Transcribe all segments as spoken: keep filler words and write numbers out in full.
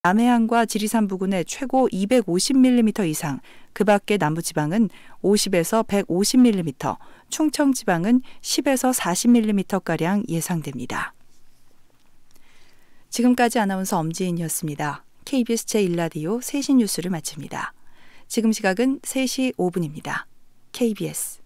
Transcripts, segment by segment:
남해안과 지리산 부근에 최고 이백오십 밀리미터 이상, 그 밖의 남부지방은 오십에서 백오십 밀리미터, 충청지방은 십에서 사십 밀리미터가량 예상됩니다. 지금까지 아나운서 엄지인이었습니다. 케이비에스 제일 라디오 세 시 뉴스를 마칩니다. 지금 시각은 세 시 오 분입니다. 케이비에스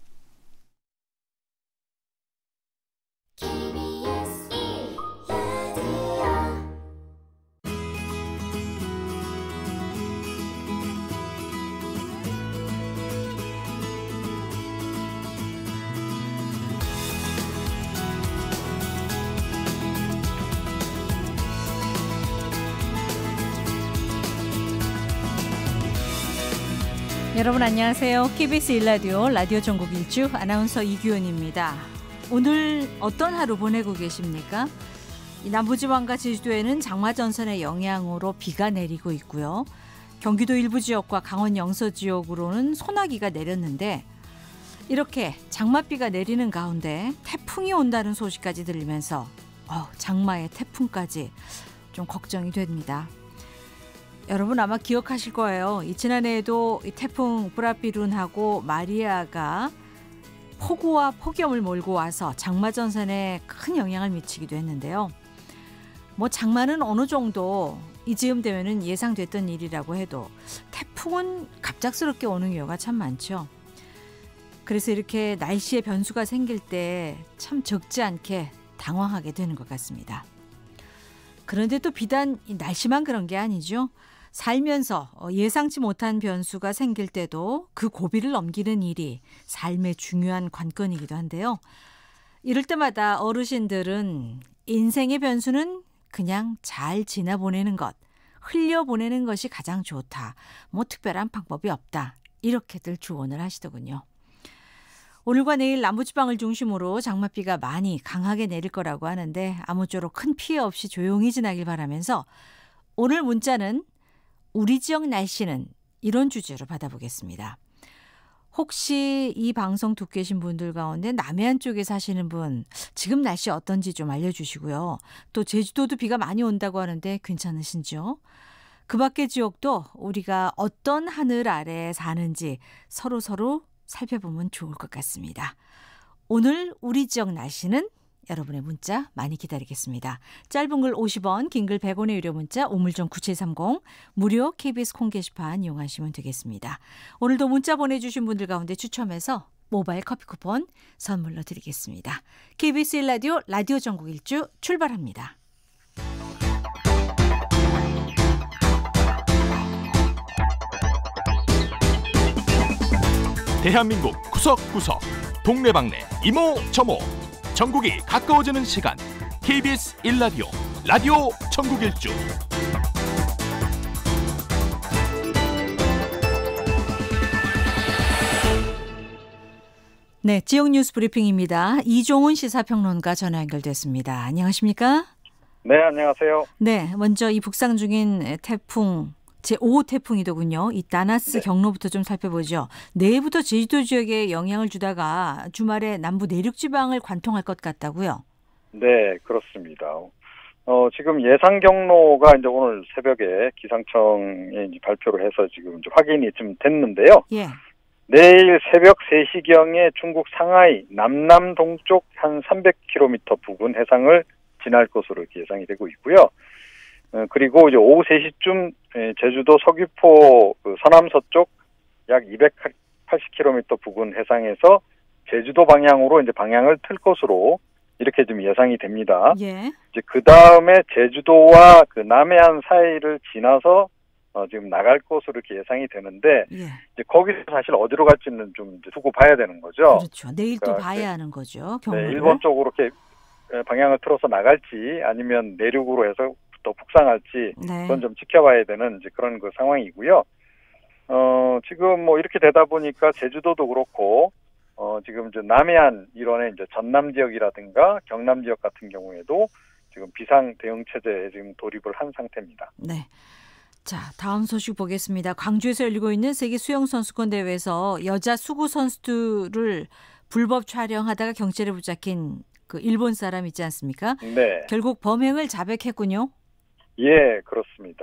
여러분 안녕하세요. 케이비에스 일 라디오 라디오 전국 일주 아나운서 이규현입니다. 오늘 어떤 하루 보내고 계십니까? 이 남부지방과 제주도에는 장마전선의 영향으로 비가 내리고 있고요. 경기도 일부 지역과 강원 영서 지역으로는 소나기가 내렸는데 이렇게 장맛비가 내리는 가운데 태풍이 온다는 소식까지 들리면서 어, 장마의 태풍까지 좀 걱정이 됩니다. 여러분 아마 기억하실 거예요. 이 지난해에도 이 태풍 브라비룬하고 마리아가 폭우와 폭염을 몰고 와서 장마전선에 큰 영향을 미치기도 했는데요. 뭐 장마는 어느 정도 이즈음 되면은 예상됐던 일이라고 해도 태풍은 갑작스럽게 오는 경우가 참 많죠. 그래서 이렇게 날씨의 변수가 생길 때 참 적지 않게 당황하게 되는 것 같습니다. 그런데 또 비단 이 날씨만 그런 게 아니죠. 살면서 예상치 못한 변수가 생길 때도 그 고비를 넘기는 일이 삶의 중요한 관건이기도 한데요. 이럴 때마다 어르신들은 인생의 변수는 그냥 잘 지나보내는 것, 흘려보내는 것이 가장 좋다. 뭐 특별한 방법이 없다. 이렇게들 조언을 하시더군요. 오늘과 내일 남부지방을 중심으로 장맛비가 많이 강하게 내릴 거라고 하는데 아무쪼록 큰 피해 없이 조용히 지나길 바라면서 오늘 문자는 우리 지역 날씨는 이런 주제로 받아보겠습니다. 혹시 이 방송 듣고 계신 분들 가운데 남해안 쪽에 사시는 분 지금 날씨 어떤지 좀 알려주시고요. 또 제주도도 비가 많이 온다고 하는데 괜찮으신지요? 그 밖의 지역도 우리가 어떤 하늘 아래 사는지 서로서로 살펴보면 좋을 것 같습니다. 오늘 우리 지역 날씨는 여러분의 문자 많이 기다리겠습니다. 짧은 글 오십 원, 긴 글 백 원의 유료 문자 우물정 구칠삼공, 무료 케이비에스 콩 게시판 이용하시면 되겠습니다. 오늘도 문자 보내주신 분들 가운데 추첨해서 모바일 커피 쿠폰 선물로 드리겠습니다. 케이비에스 일 라디오 라디오 전국 일주 출발합니다. 대한민국 구석구석 동네방네 이모저모 전국이 가까워지는 시간 케이비에스 일 라디오 라디오 전국 일주 네, 지역 뉴스 브리핑입니다. 이종훈 시사평론가 전화 연결됐습니다. 안녕하십니까? 네, 안녕하세요. 네, 먼저 이 북상 중인 태풍 제오 호 태풍이더군요. 이 다나스 네. 경로부터 좀 살펴보죠. 내일부터 제주도 지역에 영향을 주다가 주말에 남부 내륙 지방을 관통할 것 같다고요? 네, 그렇습니다. 어, 지금 예상 경로가 이제 오늘 새벽에 기상청에 이제 발표를 해서 지금 이제 확인이 좀 됐는데요. 예. 내일 새벽 세 시경에 중국 상하이 남남 동쪽 한 삼백 킬로미터 부근 해상을 지날 것으로 예상이 되고 있고요. 그리고 이제 오후 세 시쯤 제주도 서귀포 서남서쪽 약 이백팔십 킬로미터 부근 해상에서 제주도 방향으로 이제 방향을 틀 것으로 이렇게 좀 예상이 됩니다. 예. 이제 그 다음에 제주도와 그 남해안 사이를 지나서 어 지금 나갈 것으로 이렇게 예상이 되는데 예. 이제 거기서 사실 어디로 갈지는 좀 이제 두고 봐야 되는 거죠. 그렇죠. 내일 또 그러니까 봐야 하는 거죠. 경로를. 네, 일본 쪽으로 이렇게 방향을 틀어서 나갈지 아니면 내륙으로 해서 더 북상할지 네. 그건 좀 지켜봐야 되는 이제 그런 그 상황이고요. 어 지금 뭐 이렇게 되다 보니까 제주도도 그렇고 어 지금 이제 남해안 일원의 이제 전남 지역이라든가 경남 지역 같은 경우에도 지금 비상 대응 체제에 지금 돌입을 한 상태입니다. 네. 자, 다음 소식 보겠습니다. 광주에서 열리고 있는 세계 수영 선수권 대회에서 여자 수구 선수들을 불법 촬영하다가 경찰에 붙잡힌 그 일본 사람 있지 않습니까? 네. 결국 범행을 자백했군요. 예, 그렇습니다.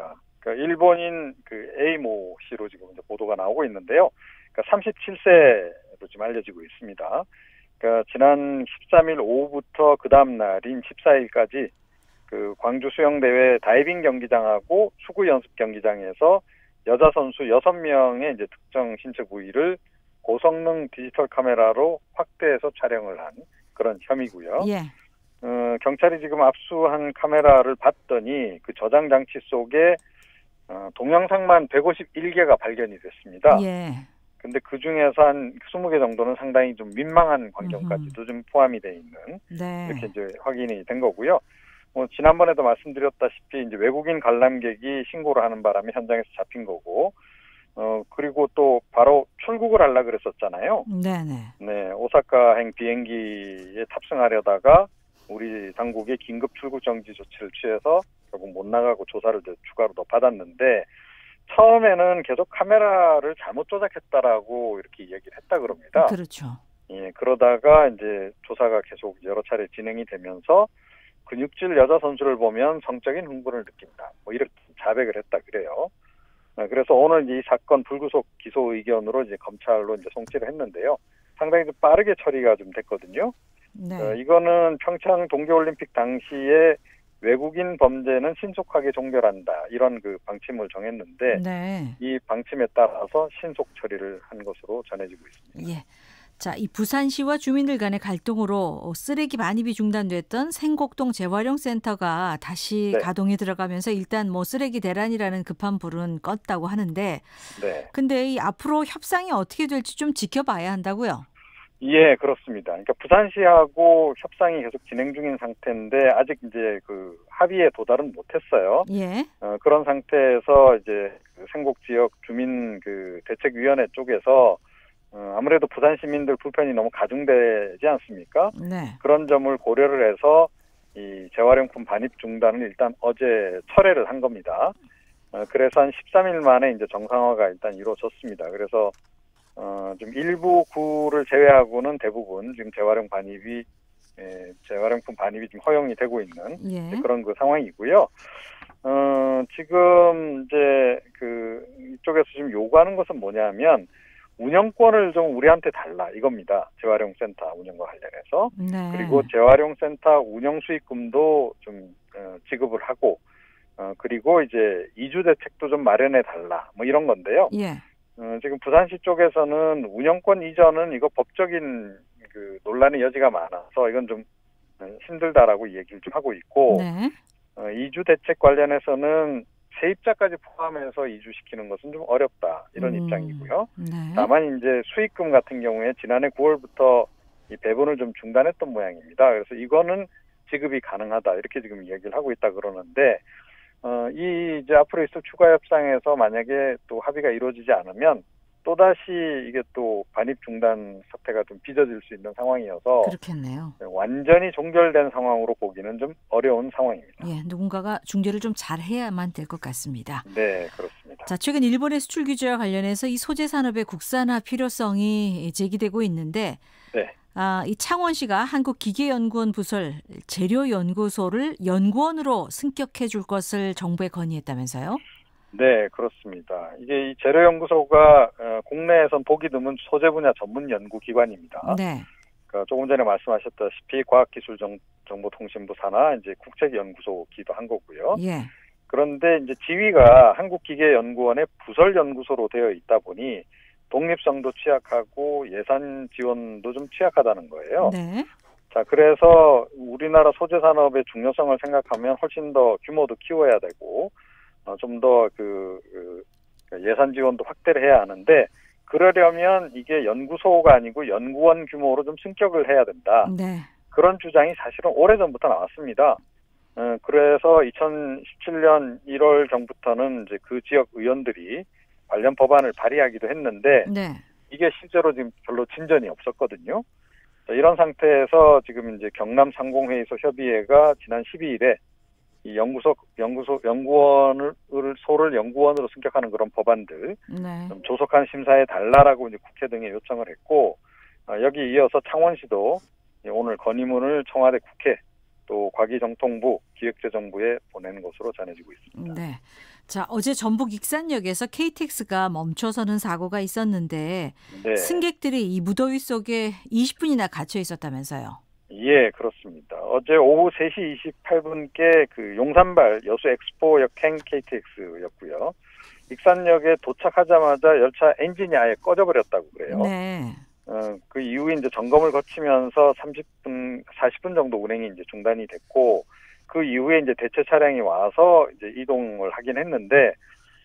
그러니까 일본인 그 에이모 씨로 지금 이제 보도가 나오고 있는데요. 그러니까 삼십칠 세로 지금 알려지고 있습니다. 그러니까 지난 십삼 일 오후부터 그 다음 날인 십사 일까지 그 광주 수영대회 다이빙 경기장하고 수구 연습 경기장에서 여자 선수 여섯 명의 이제 특정 신체 부위를 고성능 디지털 카메라로 확대해서 촬영을 한 그런 혐의고요. 예. 어, 경찰이 지금 압수한 카메라를 봤더니 그 저장 장치 속에 어, 동영상만 백오십일 개가 발견이 됐습니다. 예. 근데 그 중에서 한 이십 개 정도는 상당히 좀 민망한 광경까지도 좀 포함이 돼 있는 네. 이렇게 이제 확인이 된 거고요. 뭐 지난번에도 말씀드렸다시피 이제 외국인 관람객이 신고를 하는 바람에 현장에서 잡힌 거고, 어 그리고 또 바로 출국을 하려 그랬었잖아요. 네네. 네, 오사카행 비행기에 탑승하려다가 우리 당국이 긴급 출국 정지 조치를 취해서 결국 못 나가고 조사를 추가로 더 받았는데, 처음에는 계속 카메라를 잘못 조작했다라고 이렇게 얘기를 했다 그럽니다. 그렇죠. 예, 그러다가 이제 조사가 계속 여러 차례 진행이 되면서 근육질 여자 선수를 보면 성적인 흥분을 느낀다, 뭐 이렇게 자백을 했다 그래요. 그래서 오늘 이 사건 불구속 기소 의견으로 이제 검찰로 이제 송치를 했는데요. 상당히 좀 빠르게 처리가 좀 됐거든요. 네. 어, 이거는 평창 동계올림픽 당시에 외국인 범죄는 신속하게 종결한다, 이런 그 방침을 정했는데 네. 이 방침에 따라서 신속 처리를 한 것으로 전해지고 있습니다. 예. 자, 이 부산시와 주민들 간의 갈등으로 쓰레기 반입이 중단됐던 생곡동 재활용센터가 다시 네. 가동에 들어가면서 일단 뭐 쓰레기 대란이라는 급한 불은 껐다고 하는데, 네. 근데 이 앞으로 협상이 어떻게 될지 좀 지켜봐야 한다고요? 예, 그렇습니다. 그러니까 부산시하고 협상이 계속 진행 중인 상태인데 아직 이제 그 합의에 도달은 못했어요. 예. 어, 그런 상태에서 이제 그 생곡 지역 주민 그 대책위원회 쪽에서 어, 아무래도 부산 시민들 불편이 너무 가중되지 않습니까? 네. 그런 점을 고려를 해서 이 재활용품 반입 중단을 일단 어제 철회를 한 겁니다. 어, 그래서 한 십삼 일 만에 이제 정상화가 일단 이루어졌습니다. 그래서 어, 좀 일부 구를 제외하고는 대부분 지금 재활용 반입이 예, 재활용품 반입이 좀 허용이 되고 있는 예. 그런 그 상황이고요. 어, 지금 이제 그 이쪽에서 지금 요구하는 것은 뭐냐면 운영권을 좀 우리한테 달라, 이겁니다. 재활용센터 운영과 관련해서. 네. 그리고 재활용센터 운영 수익금도 좀 어, 지급을 하고, 어, 그리고 이제 이주 대책도 좀 마련해 달라, 뭐 이런 건데요. 예. 어, 지금 부산시 쪽에서는 운영권 이전은 이거 법적인 그 논란의 여지가 많아서 이건 좀 힘들다라고 얘기를 좀 하고 있고, 네. 어, 이주 대책 관련해서는 세입자까지 포함해서 이주시키는 것은 좀 어렵다, 이런 음, 입장이고요. 네. 다만 이제 수익금 같은 경우에 지난해 구월부터 이 배분을 좀 중단했던 모양입니다. 그래서 이거는 지급이 가능하다, 이렇게 지금 얘기를 하고 있다 그러는데, 어, 이 이제 앞으로 있을 추가 협상에서 만약에 또 합의가 이루어지지 않으면 또다시 이게 또 반입 중단 사태가 좀 빚어질 수 있는 상황이어서 그렇겠네요. 완전히 종결된 상황으로 보기는 좀 어려운 상황입니다. 예, 누군가가 중재를 좀 잘해야만 될 것 같습니다. 네, 그렇습니다. 자, 최근 일본의 수출 규제와 관련해서 이 소재 산업의 국산화 필요성이 제기되고 있는데, 네. 아, 이 창원시가 한국기계연구원 부설 재료연구소를 연구원으로 승격해 줄 것을 정부에 건의했다면서요? 네, 그렇습니다. 이게 이 재료연구소가 어, 국내에선 보기 드문 소재 분야 전문 연구기관입니다. 네. 그러니까 조금 전에 말씀하셨다시피 과학기술정보통신부 산하 이제 국책연구소기도 한 거고요. 예. 그런데 이제 지위가 한국기계연구원의 부설연구소로 되어 있다 보니 독립성도 취약하고 예산 지원도 좀 취약하다는 거예요. 네. 자, 그래서 우리나라 소재 산업의 중요성을 생각하면 훨씬 더 규모도 키워야 되고, 어, 좀 더 그, 그 예산 지원도 확대를 해야 하는데, 그러려면 이게 연구소가 아니고 연구원 규모로 좀 승격을 해야 된다. 네. 그런 주장이 사실은 오래전부터 나왔습니다. 어, 그래서 이천십칠 년 일월 경부터는 이제 그 지역 의원들이 관련 법안을 발의하기도 했는데, 네. 이게 실제로 지금 별로 진전이 없었거든요. 자, 이런 상태에서 지금 이제 경남 상공회의소 협의회가 지난 십이 일에 이 연구소, 연구소, 연구원을, 소를 연구원으로 승격하는 그런 법안들, 네. 좀 조속한 심사에 달라라고 이제 국회 등에 요청을 했고, 어, 여기 이어서 창원시도 오늘 건의문을 청와대 국회, 또 과기정통부, 기획재정부에 보내는 것으로 전해지고 있습니다. 네. 자, 어제 전북 익산역에서 케이티엑스가 멈춰서는 사고가 있었는데 네. 승객들이 이 무더위 속에 이십 분이나 갇혀 있었다면서요. 예, 그렇습니다. 어제 오후 세 시 이십팔 분께 그 용산발 여수 엑스포 역행 케이티엑스였고요. 익산역에 도착하자마자 열차 엔진이 아예 꺼져버렸다고 그래요. 네. 어, 그 이후에 이제 점검을 거치면서 삼십 분, 사십 분 정도 운행이 이제 중단이 됐고, 그 이후에 이제 대체 차량이 와서 이제 이동을 하긴 했는데,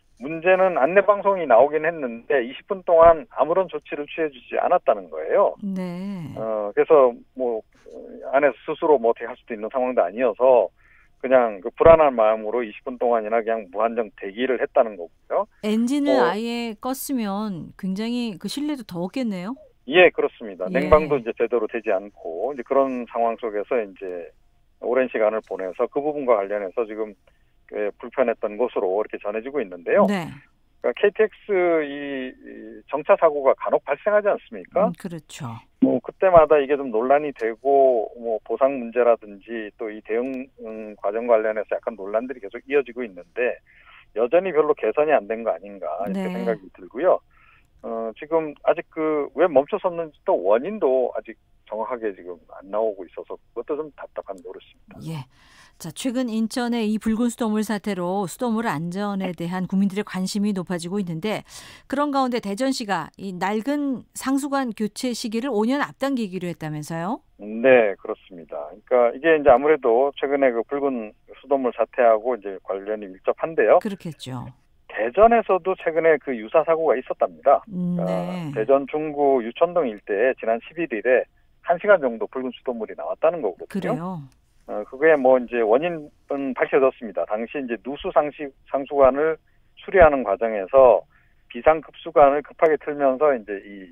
문제는 안내방송이 나오긴 했는데, 이십 분 동안 아무런 조치를 취해주지 않았다는 거예요. 네. 어, 그래서 뭐, 안에서 스스로 뭐 어떻게 할 수도 있는 상황도 아니어서, 그냥 그 불안한 마음으로 이십 분 동안이나 그냥 무한정 대기를 했다는 거고요. 엔진을 어, 아예 껐으면 굉장히 그 실내도 더웠겠네요. 예, 그렇습니다. 예. 냉방도 이제 제대로 되지 않고, 이제 그런 상황 속에서 이제 오랜 시간을 보내서 그 부분과 관련해서 지금 꽤 불편했던 것으로 이렇게 전해지고 있는데요. 네. 그러니까 케이티엑스 이, 이 정차 사고가 간혹 발생하지 않습니까? 음, 그렇죠. 뭐 그때마다 이게 좀 논란이 되고 뭐 보상 문제라든지 또 이 대응 음, 과정 관련해서 약간 논란들이 계속 이어지고 있는데 여전히 별로 개선이 안 된 거 아닌가 이렇게 네. 생각이 들고요. 어, 지금 아직 그 왜 멈춰섰는지 또 원인도 아직 정확하게 지금 안 나오고 있어서 그것도 좀 답답한 노릇입니다. 예. 자, 최근 인천의 이 붉은 수돗물 사태로 수돗물 안전에 대한 국민들의 관심이 높아지고 있는데 그런 가운데 대전시가 이 낡은 상수관 교체 시기를 오 년 앞당기기로 했다면서요? 네, 그렇습니다. 그러니까 이게 이제 아무래도 최근에 그 붉은 수돗물 사태하고 이제 관련이 밀접한데요. 그렇겠죠. 대전에서도 최근에 그 유사 사고가 있었답니다. 음, 네. 어, 대전 중구 유천동 일대에 지난 십일 일에 한 시간 정도 붉은 수돗물이 나왔다는 거거든요. 그래요. 어, 그게 뭐 이제 원인은 밝혀졌습니다. 당시 이제 누수 상시, 상수관을 수리하는 과정에서 비상급수관을 급하게 틀면서 이제 이,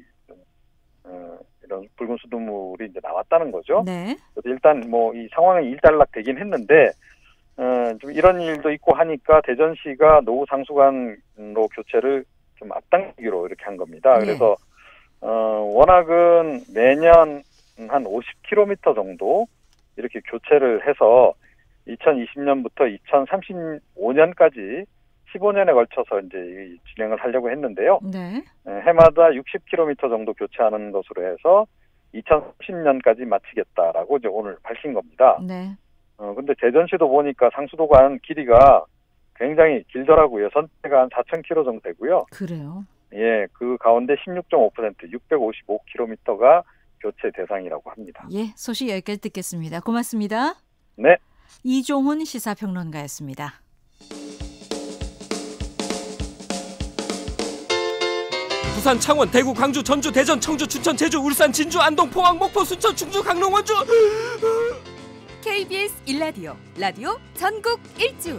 어, 이런 붉은 수돗물이 이제 나왔다는 거죠. 네. 그래서 일단 뭐 이 상황이 일단락 되긴 했는데, 어, 좀 이런 일도 있고 하니까 대전시가 노후 상수관로 교체를 좀 앞당기기로 이렇게 한 겁니다. 예. 그래서, 어, 워낙은 매년 한 오십 킬로미터 정도 이렇게 교체를 해서 이천이십 년부터 이천삼십오 년까지 십오 년에 걸쳐서 이제 진행을 하려고 했는데요. 네. 해마다 육십 킬로미터 정도 교체하는 것으로 해서 이천삼십 년까지 마치겠다라고 이제 오늘 밝힌 겁니다. 네. 어, 근데 대전시도 보니까 상수도관 길이가 굉장히 길더라고요. 선체가 한 사천 킬로미터 정도 되고요. 그래요. 예, 그 가운데 십육 점 오 퍼센트, 육백오십오 킬로미터가 교체 대상이라고 합니다. 예, 소식 여기까지 듣겠습니다. 고맙습니다. 네. 이종훈 시사평론가였습니다. 부산, 창원, 대구, 광주, 전주, 대전, 청주, 춘천, 제주, 울산, 진주, 안동, 포항, 목포, 순천, 충주, 강릉, 원주. 케이비에스 일 라디오, 라디오 전국 일주.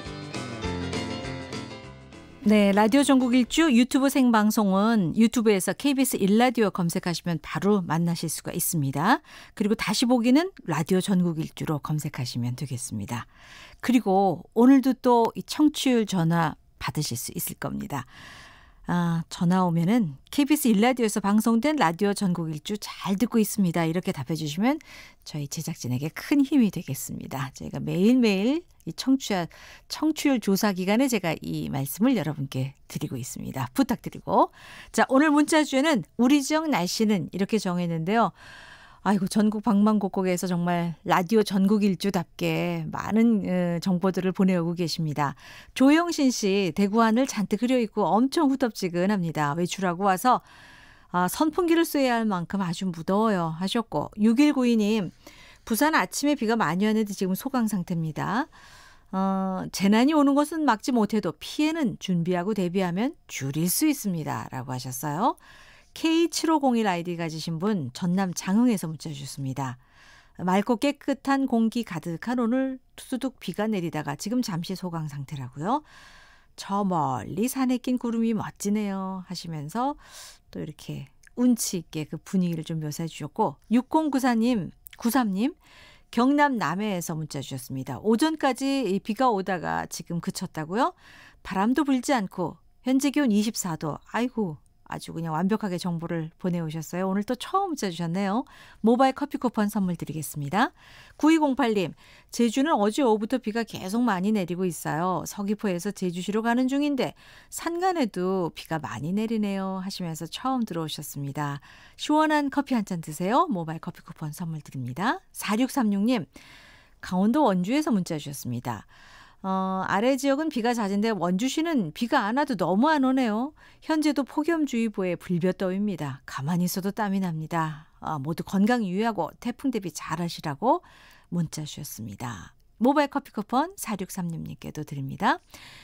네, 라디오 전국 일주 유튜브 생방송은 유튜브에서 케이비에스 일 라디오 검색하시면 바로 만나실 수가 있습니다. 그리고 다시 보기는 라디오 전국 일주로 검색하시면 되겠습니다. 그리고 오늘도 또 이 청취율 전화 받으실 수 있을 겁니다. 아, 전화 오면은 케이비에스 일 라디오에서 방송된 라디오 전국 일주 잘 듣고 있습니다. 이렇게 답해 주시면 저희 제작진에게 큰 힘이 되겠습니다. 저희가 매일매일 이 청취율, 청취율 조사 기간에 제가 이 말씀을 여러분께 드리고 있습니다. 부탁드리고. 자, 오늘 문자 주제는 우리 지역 날씨는 이렇게 정했는데요. 아이고, 전국 방방곡곡에서 정말 라디오 전국 일주답게 많은 정보들을 보내오고 계십니다. 조영신 씨, 대구 하늘 잔뜩 흐려있고 엄청 후덥지근합니다. 외출하고 와서 아, 선풍기를 쐬야 할 만큼 아주 무더워요 하셨고, 육일구이 님, 부산 아침에 비가 많이 왔는데 지금 소강 상태입니다. 어, 재난이 오는 것은 막지 못해도 피해는 준비하고 대비하면 줄일 수 있습니다 라고 하셨어요. 케이 칠오공일 아이디 가지신 분 전남 장흥에서 문자 주셨습니다. 맑고 깨끗한 공기 가득한 오늘 투두둑 비가 내리다가 지금 잠시 소강 상태라고요. 저 멀리 산에 낀 구름이 멋지네요 하시면서 또 이렇게 운치 있게 그 분위기를 좀 묘사해 주셨고, 육공구사 님, 구삼 님 경남 남해에서 문자 주셨습니다. 오전까지 비가 오다가 지금 그쳤다고요. 바람도 불지 않고 현재 기온 이십사 도. 아이고, 아주 그냥 완벽하게 정보를 보내오셨어요. 오늘 또 처음 문자 주셨네요. 모바일 커피 쿠폰 선물 드리겠습니다. 구이공팔 님, 제주는 어제 오후부터 비가 계속 많이 내리고 있어요. 서귀포에서 제주시로 가는 중인데 산간에도 비가 많이 내리네요 하시면서 처음 들어오셨습니다. 시원한 커피 한 잔 드세요. 모바일 커피 쿠폰 선물 드립니다. 사육삼육 님, 강원도 원주에서 문자 주셨습니다. 어, 아래 지역은 비가 잦은데 원주시는 비가 안 와도 너무 안 오네요. 현재도 폭염주의보에 불볕더위입니다. 가만히 있어도 땀이 납니다. 아, 모두 건강 유의하고 태풍 대비 잘하시라고 문자 주셨습니다. 모바일 커피 쿠폰 사육삼육 님께도 드립니다.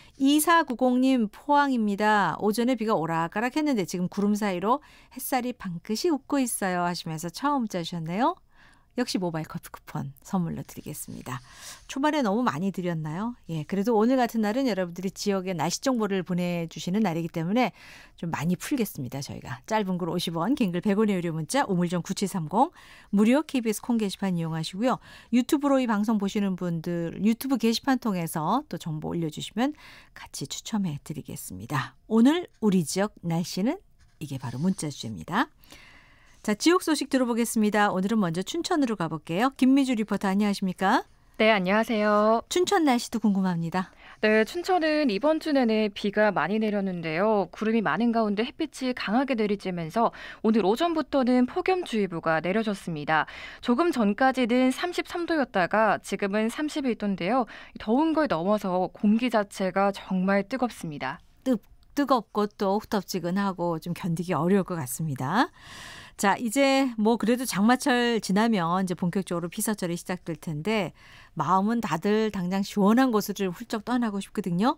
이사구공 님, 포항입니다. 오전에 비가 오락가락 했는데 지금 구름 사이로 햇살이 방긋이 웃고 있어요 하시면서 처음 문자 주셨네요. 역시 모바일 커피 쿠폰 선물로 드리겠습니다. 초반에 너무 많이 드렸나요? 예, 그래도 오늘 같은 날은 여러분들이 지역의 날씨 정보를 보내주시는 날이기 때문에 좀 많이 풀겠습니다. 저희가 짧은 글 오십 원, 긴 글 백 원의 유료 문자 우물정 구칠삼공, 무료 케이비에스 콩 게시판 이용하시고요. 유튜브로 이 방송 보시는 분들 유튜브 게시판 통해서 또 정보 올려주시면 같이 추첨해 드리겠습니다. 오늘 우리 지역 날씨는 이게 바로 문자 주제입니다. 자, 지역 소식 들어보겠습니다. 오늘은 먼저 춘천으로 가볼게요. 김미주 리포터 안녕하십니까? 네, 안녕하세요. 춘천 날씨도 궁금합니다. 네, 춘천은 이번 주 내내 비가 많이 내렸는데요. 구름이 많은 가운데 햇빛이 강하게 내리쬐면서 오늘 오전부터는 폭염주의보가 내려졌습니다. 조금 전까지는 삼십삼 도였다가 지금은 삼십일 도인데요. 더운 걸 넘어서 공기 자체가 정말 뜨겁습니다. 뜨, 뜨겁고 또 후텁지근하고 좀 견디기 어려울 것 같습니다. 자, 이제 뭐 그래도 장마철 지나면 이제 본격적으로 피서철이 시작될 텐데 마음은 다들 당장 시원한 곳을 훌쩍 떠나고 싶거든요.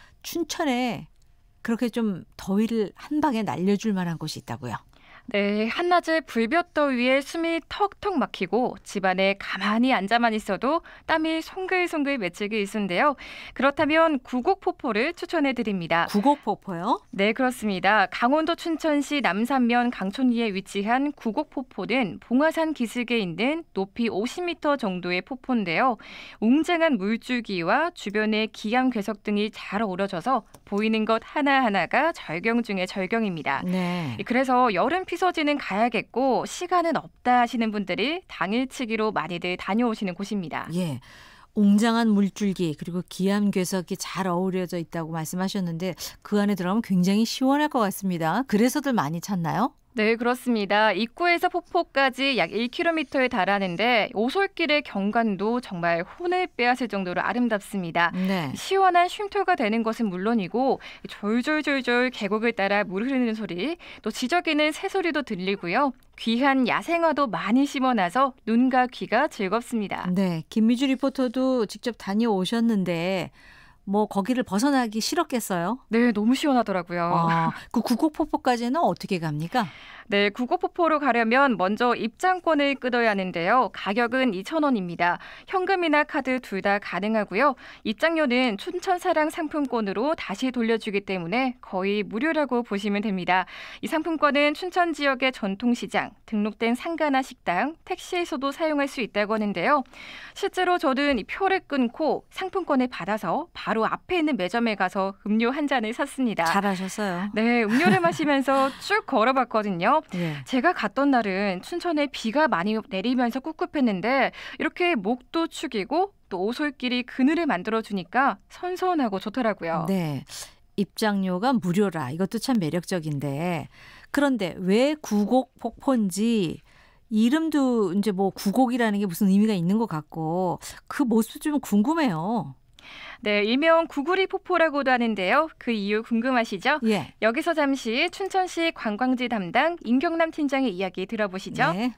춘천에 그렇게 좀 더위를 한 방에 날려줄 만한 곳이 있다고요. 네, 한낮에 불볕더위에 숨이 턱턱 막히고 집안에 가만히 앉아만 있어도 땀이 송글송글 맺히기 일쑤인데요. 그렇다면 구곡폭포를 추천해드립니다. 구곡폭포요? 네, 그렇습니다. 강원도 춘천시 남산면 강촌리에 위치한 구곡폭포는 봉화산 기슭에 있는 높이 오십 미터 정도의 폭포인데요. 웅장한 물줄기와 주변의 기암 괴석 등이 잘 어우러져서 보이는 것 하나하나가 절경 중의 절경입니다. 네. 그래서 여름 피서지는 가야겠고 시간은 없다 하시는 분들이 당일치기로 많이들 다녀오시는 곳입니다. 예. 웅장한 물줄기 그리고 기암 괴석이 잘 어우러져 있다고 말씀하셨는데 그 안에 들어가면 굉장히 시원할 것 같습니다. 그래서들 많이 찾나요? 네, 그렇습니다. 입구에서 폭포까지 약 일 킬로미터에 달하는데 오솔길의 경관도 정말 혼을 빼앗을 정도로 아름답습니다. 네. 시원한 쉼터가 되는 것은 물론이고 졸졸졸졸 계곡을 따라 물 흐르는 소리, 또 지저귀는 새소리도 들리고요. 귀한 야생화도 많이 심어놔서 눈과 귀가 즐겁습니다. 네, 김미주 리포터도 직접 다녀오셨는데 뭐 거기를 벗어나기 싫었겠어요? 네, 너무 시원하더라고요. 아, 그 구곡폭포까지는 어떻게 갑니까? 네, 구곡폭포로 가려면 먼저 입장권을 끊어야 하는데요. 가격은 이천 원입니다. 현금이나 카드 둘 다 가능하고요. 입장료는 춘천사랑 상품권으로 다시 돌려주기 때문에 거의 무료라고 보시면 됩니다. 이 상품권은 춘천 지역의 전통시장, 등록된 상가나 식당, 택시에서도 사용할 수 있다고 하는데요. 실제로 저는 이 표를 끊고 상품권을 받아서 바로 앞에 있는 매점에 가서 음료 한 잔을 샀습니다. 잘하셨어요. 네, 음료를 마시면서 쭉 걸어봤거든요. 예. 제가 갔던 날은 춘천에 비가 많이 내리면서 꿉꿉했는데 이렇게 목도 축이고 또 오솔길이 그늘을 만들어주니까 선선하고 좋더라고요. 네, 입장료가 무료라 이것도 참 매력적인데 그런데 왜 구곡폭포인지 이름도 이제 뭐 구곡이라는 게 무슨 의미가 있는 것 같고 그 모습 좀 궁금해요. 네, 일명 구구리 폭포라고도 하는데요. 그 이유 궁금하시죠? 예. 여기서 잠시 춘천시 관광지 담당 임경남 팀장의 이야기 들어보시죠. 네.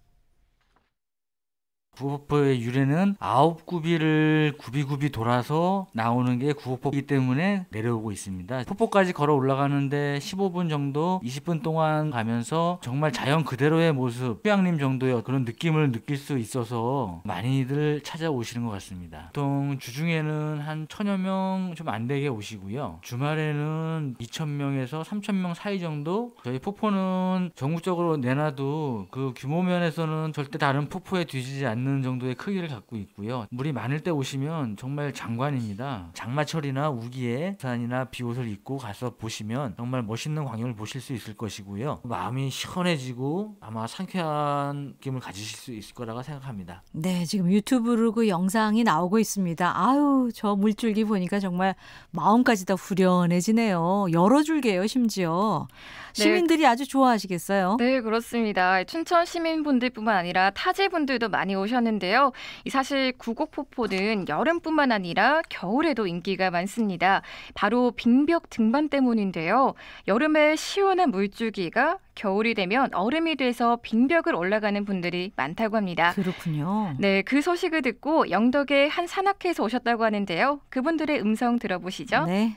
구곡폭포의 유래는 아홉 굽이를 굽이굽이 돌아서 나오는 게 구곡폭포이기 때문에 내려오고 있습니다. 폭포까지 걸어 올라가는데 십오 분 정도, 이십 분 동안 가면서 정말 자연 그대로의 모습, 휴양림 정도의 그런 느낌을 느낄 수 있어서 많이들 찾아오시는 것 같습니다. 보통 주중에는 한 천여 명 좀 안 되게 오시고요. 주말에는 이천 명에서 삼천 명 사이 정도. 저희 폭포는 전국적으로 내놔도 그 규모 면에서는 절대 다른 폭포에 뒤지지 않는 않는 정도의 크기를 갖고 있고요. 물이 많을 때 오시면 정말 장관입니다. 장마철이나 우기에 우산이나 비옷을 입고 가서 보시면 정말 멋있는 광경을 보실 수 있을 것이고요. 마음이 시원해지고 아마 상쾌한 느낌을 가지실 수 있을 거라고 생각합니다. 네, 지금 유튜브로 그 영상이 나오고 있습니다. 아유, 저 물줄기 보니까 정말 마음까지 다 후련해지네요. 여러 줄기예요, 심지어. 시민들이 네. 아주 좋아하시겠어요? 네, 그렇습니다. 춘천 시민분들뿐만 아니라 타지분들도 많이 오셨는데요. 사실 구곡폭포는 여름뿐만 아니라 겨울에도 인기가 많습니다. 바로 빙벽 등반 때문인데요. 여름에 시원한 물줄기가 겨울이 되면 얼음이 돼서 빙벽을 올라가는 분들이 많다고 합니다. 그렇군요. 네, 그 소식을 듣고 영덕의 한 산악회에서 오셨다고 하는데요. 그분들의 음성 들어보시죠. 네.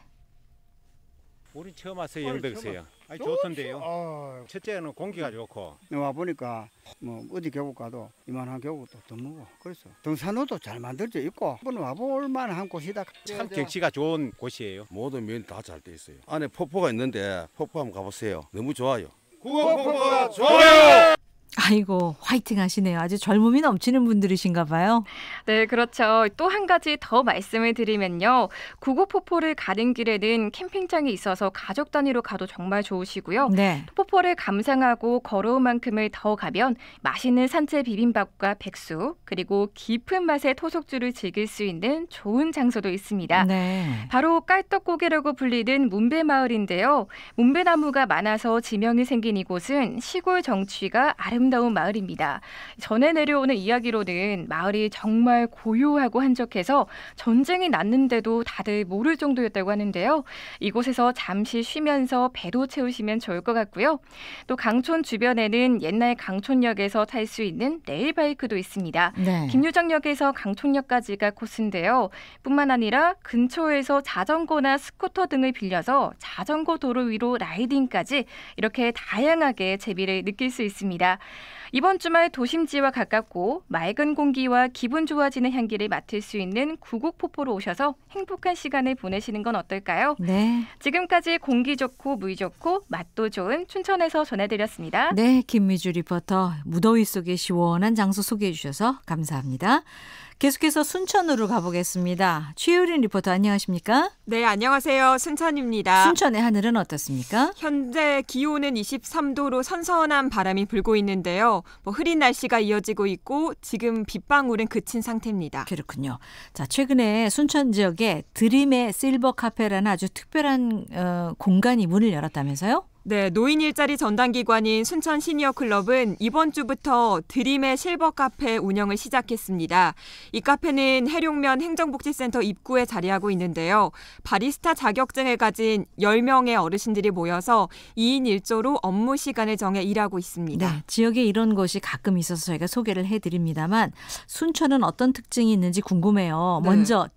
우리 처음 왔어요. 영덕에서요. 아니, 좋던데요. 어... 첫째는 공기가 좋고. 와 보니까 뭐 어디 계곡 가도 이만한 계곡도 드물고 그래서 등산로도 잘 만들어져 있고 한번 와볼 만한 곳이다. 참 경치가 좋은 곳이에요. 모든 면이 다 잘 돼 있어요. 안에 폭포가 있는데 폭포 한번 가보세요. 너무 좋아요. 구곡폭포가 좋아요. 아이고, 화이팅 하시네요. 아주 젊음이 넘치는 분들이신가 봐요. 네, 그렇죠. 또 한 가지 더 말씀을 드리면요. 구곡폭포를 가는 길에는 캠핑장이 있어서 가족 단위로 가도 정말 좋으시고요. 네. 폭포를 감상하고 걸어온 만큼을 더 가면 맛있는 산채 비빔밥과 백숙, 그리고 깊은 맛의 토속주를 즐길 수 있는 좋은 장소도 있습니다. 네. 바로 깔떡고개라고 불리는 문배마을인데요. 문배나무가 많아서 지명이 생긴 이곳은 시골 정취가 아름다운 아름다운 마을입니다. 전해 내려오는 이야기로는 마을이 정말 고요하고 한적해서 전쟁이 났는데도 다들 모를 정도였다고 하는데요. 이곳에서 잠시 쉬면서 배도 채우시면 좋을 것 같고요. 또 강촌 주변에는 옛날 강촌역에서 탈 수 있는 레일바이크도 있습니다. 네. 김유정역에서 강촌역까지가 코스인데요. 뿐만 아니라 근처에서 자전거나 스쿠터 등을 빌려서 자전거 도로 위로 라이딩까지 이렇게 다양하게 재미를 느낄 수 있습니다. 이번 주말 도심지와 가깝고 맑은 공기와 기분 좋아지는 향기를 맡을 수 있는 구곡폭포로 오셔서 행복한 시간을 보내시는 건 어떨까요? 네. 지금까지 공기 좋고 물 좋고 맛도 좋은 춘천에서 전해드렸습니다. 네, 김미주 리포터 무더위 속에 시원한 장소 소개해 주셔서 감사합니다. 계속해서 순천으로 가보겠습니다. 최유린 리포터 안녕하십니까? 네, 안녕하세요. 순천입니다. 순천의 하늘은 어떻습니까? 현재 기온은 이십삼 도로 선선한 바람이 불고 있는데요. 뭐 흐린 날씨가 이어지고 있고 지금 빗방울은 그친 상태입니다. 그렇군요. 자, 최근에 순천 지역에 드림의 실버 카페라는 아주 특별한 어, 공간이 문을 열었다면서요? 네, 노인 일자리 전담기관인 순천 시니어 클럽은 이번 주부터 드림의 실버 카페 운영을 시작했습니다. 이 카페는 해룡면 행정복지센터 입구에 자리하고 있는데요. 바리스타 자격증을 가진 열 명의 어르신들이 모여서 이 인 일 조로 업무 시간을 정해 일하고 있습니다. 네, 지역에 이런 곳이 가끔 있어서 저희가 소개를 해드립니다만 순천은 어떤 특징이 있는지 궁금해요. 네. 먼저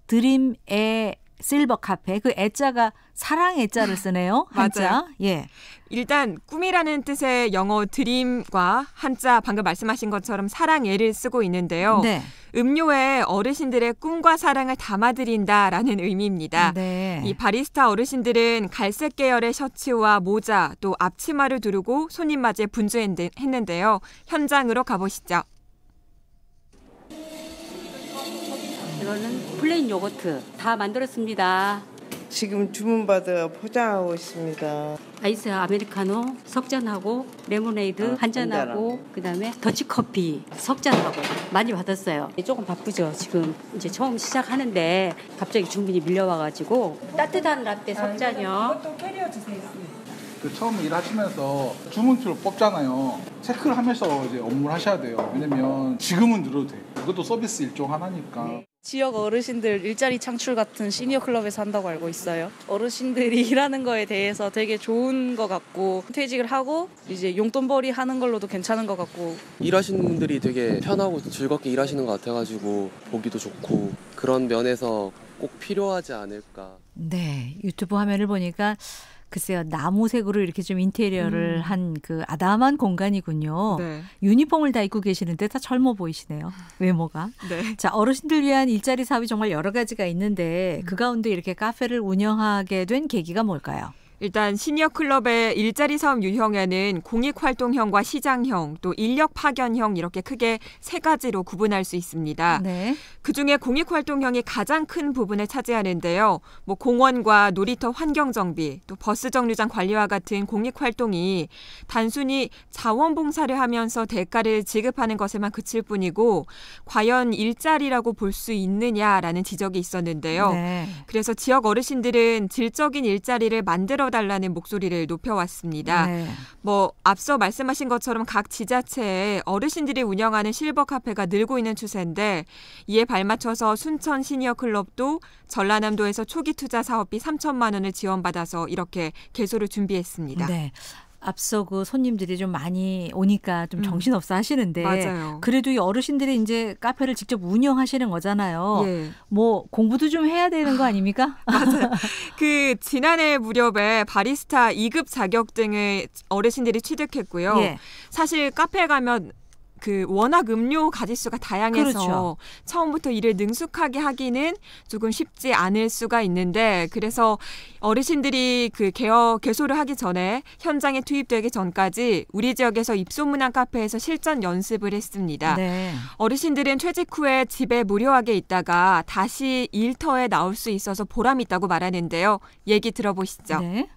드림의 실버 카페, 그 애자가 사랑 애자를 쓰네요. 한자. 맞아요. 예. 일단 꿈이라는 뜻의 영어 드림과 한자 방금 말씀하신 것처럼 사랑애를 쓰고 있는데요. 네. 음료에 어르신들의 꿈과 사랑을 담아드린다라는 의미입니다. 네. 이 바리스타 어르신들은 갈색 계열의 셔츠와 모자 또 앞치마를 두르고 손님 맞이에 분주했는데요. 현장으로 가보시죠. 이거는 플레인 요거트 다 만들었습니다. 지금 주문받아 포장하고 있습니다. 아이스 아메리카노 석잔하고 레모네이드 어, 한 잔하고 그다음에 더치커피 석잔하고 많이 받았어요. 조금 바쁘죠. 지금 이제 처음 시작하는데 갑자기 주문이 밀려와가지고 따뜻한 라떼 석잔이요. 이것도 캐리어 주세요. 그 처음 일하시면서 주문표를 뽑잖아요. 체크를 하면서 이제 업무를 하셔야 돼요. 왜냐면 지금은 늘어도 돼요. 이것도 서비스 일종 하나니까. 네. 지역 어르신들 일자리 창출 같은 시니어 클럽에서 한다고 알고 있어요. 어르신들이 일하는 거에 대해서 되게 좋은 것 같고 퇴직을 하고 이제 용돈벌이 하는 걸로도 괜찮은 것 같고 일하시는 분들이 되게 편하고 즐겁게 일하시는 것 같아가지고 보기도 좋고 그런 면에서 꼭 필요하지 않을까. 네, 유튜브 화면을 보니까 글쎄요, 나무색으로 이렇게 좀 인테리어를 음. 한 그 아담한 공간이군요. 네. 유니폼을 다 입고 계시는데 다 젊어 보이시네요. 외모가. 네. 자, 어르신들 위한 일자리 사업이 정말 여러 가지가 있는데 그 가운데 이렇게 카페를 운영하게 된 계기가 뭘까요? 일단 시니어 클럽의 일자리 사업 유형에는 공익활동형과 시장형, 또 인력 파견형 이렇게 크게 세 가지로 구분할 수 있습니다. 네. 그중에 공익활동형이 가장 큰 부분을 차지하는데요. 뭐 공원과 놀이터 환경 정비, 또 버스 정류장 관리와 같은 공익활동이 단순히 자원봉사를 하면서 대가를 지급하는 것에만 그칠 뿐이고 과연 일자리라고 볼 수 있느냐라는 지적이 있었는데요. 네. 그래서 지역 어르신들은 질적인 일자리를 만들어 달라는 목소리를 높여왔습니다. 네. 뭐 앞서 말씀하신 것처럼 각 지자체에 어르신들이 운영하는 실버 카페가 늘고 있는 추세인데 이에 발맞춰서 순천 시니어 클럽도 전라남도에서 초기 투자 사업비 삼천만 원을 지원받아서 이렇게 개소를 준비했습니다. 네. 앞서 그 손님들이 좀 많이 오니까 좀 정신없어 하시는데 맞아요. 그래도 이 어르신들이 이제 카페를 직접 운영하시는 거잖아요. 예. 뭐 공부도 좀 해야 되는 거 아닙니까? 맞아요. 그 지난해 무렵에 바리스타 이 급 자격 등을 어르신들이 취득했고요. 예. 사실 카페에 가면 그 워낙 음료 가짓수가 다양해서 그렇죠. 처음부터 일을 능숙하게 하기는 조금 쉽지 않을 수가 있는데 그래서 어르신들이 그 개업 개소를 하기 전에 현장에 투입되기 전까지 우리 지역에서 입소문한 카페에서 실전 연습을 했습니다. 네. 어르신들은 퇴직 후에 집에 무료하게 있다가 다시 일터에 나올 수 있어서 보람 있다고 말하는데요. 얘기 들어보시죠. 네.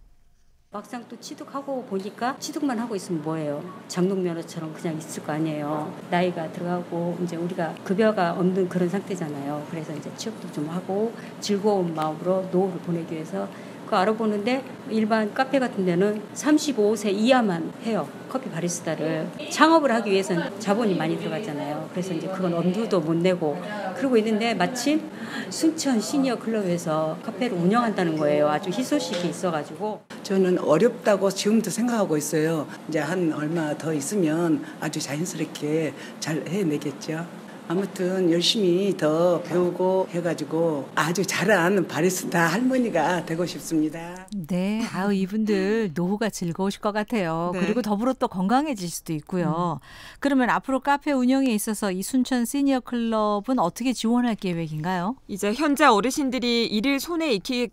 막상 또 취득하고 보니까 취득만 하고 있으면 뭐예요? 장롱면허처럼 그냥 있을 거 아니에요. 나이가 들어가고 이제 우리가 급여가 없는 그런 상태잖아요. 그래서 이제 취업도 좀 하고 즐거운 마음으로 노후를 보내기 위해서 그 알아보는데 일반 카페 같은 데는 삼십오 세 이하만 해요. 커피 바리스타를. 창업을 하기 위해서는 자본이 많이 들어갔잖아요. 그래서 이제 그건 엄두도 못 내고 그러고 있는데 마침 순천 시니어 클럽에서 카페를 운영한다는 거예요. 아주 희소식이 있어가지고. 저는 어렵다고 지금도 생각하고 있어요. 이제 한 얼마 더 있으면 아주 자연스럽게 잘 해내겠죠. 아무튼 열심히 더 배우고 해가지고 아주 잘한 바리스타 할머니가 되고 싶습니다. 네, 아우 이분들 노후가 즐거우실 것 같아요. 네. 그리고 더불어 또 건강해질 수도 있고요. 음. 그러면 앞으로 카페 운영에 있어서 이 순천 시니어 클럽은 어떻게 지원할 계획인가요? 이제 현재 어르신들이 일을 손에 익히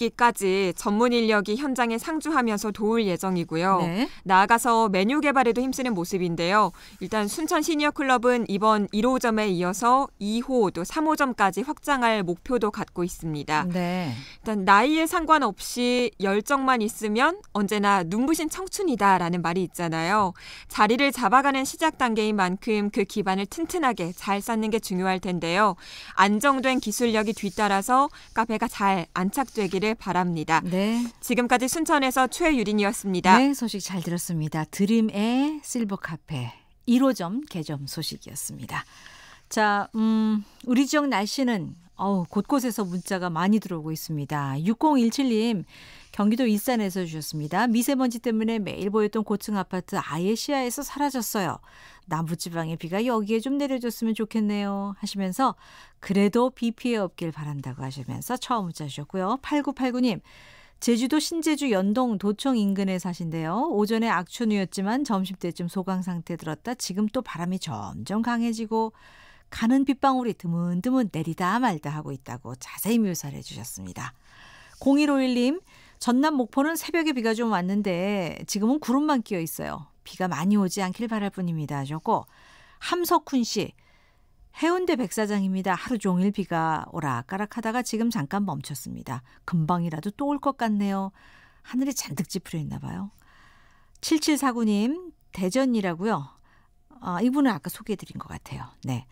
기까지 전문 인력이 현장에 상주하면서 도울 예정이고요. 네. 나아가서 메뉴 개발에도 힘쓰는 모습인데요. 일단 순천 시니어 클럽은 이번 일 호점에 이어서 이 호 또 삼 호점까지 확장할 목표도 갖고 있습니다. 네. 일단 나이에 상관없이 열정만 있으면 언제나 눈부신 청춘이다라는 말이 있잖아요. 자리를 잡아가는 시작 단계인 만큼 그 기반을 튼튼하게 잘 쌓는 게 중요할 텐데요. 안정된 기술력이 뒤따라서 카페가 잘 안착되기를 바랍니다. 네. 지금까지 순천에서 최유린이었습니다. 네, 소식 잘 들었습니다. 드림의 실버 카페 일 호점 개점 소식이었습니다. 자, 음, 우리 지역 날씨는 어우, 곳곳에서 문자가 많이 들어오고 있습니다. 육공일칠 님 경기도 일산에서 주셨습니다. 미세먼지 때문에 매일 보였던 고층 아파트 아예 시야에서 사라졌어요. 남부지방의 비가 여기에 좀 내려줬으면 좋겠네요 하시면서 그래도 비 피해 없길 바란다고 하시면서 처음 문자 주셨고요. 팔구팔구 님 제주도 신제주 연동 도청 인근에 사신데요. 오전에 악천후였지만 점심때쯤 소강 상태 들었다 지금 또 바람이 점점 강해지고 가는 빗방울이 드문드문 내리다 말다 하고 있다고 자세히 묘사를 해주셨습니다. 공일오일 님 전남 목포는 새벽에 비가 좀 왔는데 지금은 구름만 끼어 있어요. 비가 많이 오지 않길 바랄 뿐입니다 하셨고 함석훈 씨 해운대 백사장입니다. 하루 종일 비가 오락가락하다가 지금 잠깐 멈췄습니다. 금방이라도 또 올 것 같네요. 하늘이 잔뜩 찌푸려 있나 봐요. 칠칠사구 님 대전이라고요. 아, 이분은 아까 소개해드린 것 같아요. 네.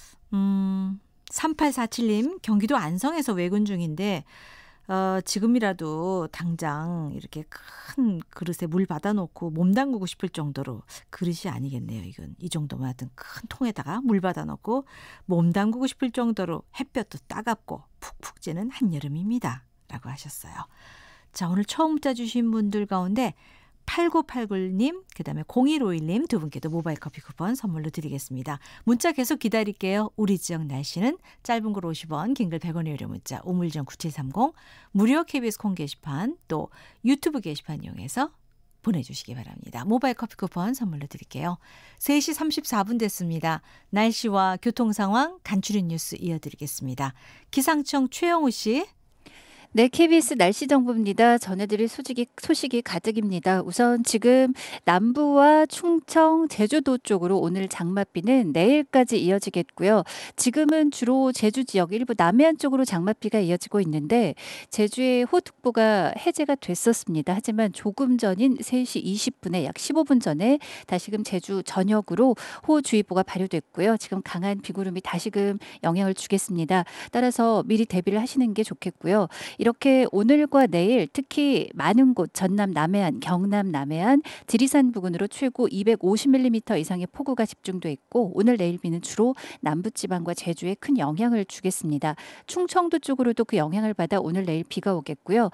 음, 삼팔사칠 님 경기도 안성에서 외근 중인데 어, 지금이라도 당장 이렇게 큰 그릇에 물 받아놓고 몸 담그고 싶을 정도로 그릇이 아니겠네요. 이건 이 정도만 하여튼 큰 통에다가 물 받아놓고 몸 담그고 싶을 정도로 햇볕도 따갑고 푹푹 찌는 한여름입니다. 라고 하셨어요. 자, 오늘 처음 문자 주신 분들 가운데 팔구팔구 님, 그 다음에 공일오일 님 두 분께도 모바일 커피 쿠폰 선물로 드리겠습니다. 문자 계속 기다릴게요. 우리 지역 날씨는 짧은 글 오십 원, 긴 글 백 원의 유료 문자 우물정 구칠삼공 무료 케이비에스 콩 게시판 또 유튜브 게시판 이용해서 보내주시기 바랍니다. 모바일 커피 쿠폰 선물로 드릴게요. 세 시 삼십사 분 됐습니다. 날씨와 교통 상황 간추린 뉴스 이어드리겠습니다. 기상청 최영우 씨. 네, 케이비에스 날씨 정보입니다. 전해드릴 소식이, 소식이 가득입니다. 우선 지금 남부와 충청, 제주도 쪽으로 오늘 장맛비는 내일까지 이어지겠고요. 지금은 주로 제주 지역 일부 남해안 쪽으로 장맛비가 이어지고 있는데 제주의 호우특보가 해제가 됐었습니다. 하지만 조금 전인 세 시 이십 분에 약 십오 분 전에 다시금 제주 전역으로 호우주의보가 발효됐고요. 지금 강한 비구름이 다시금 영향을 주겠습니다. 따라서 미리 대비를 하시는 게 좋겠고요. 이렇게 오늘과 내일 특히 많은 곳 전남 남해안, 경남 남해안, 지리산 부근으로 최고 이백오십 밀리미터 이상의 폭우가 집중돼 있고 오늘 내일 비는 주로 남부지방과 제주에 큰 영향을 주겠습니다. 충청도 쪽으로도 그 영향을 받아 오늘 내일 비가 오겠고요.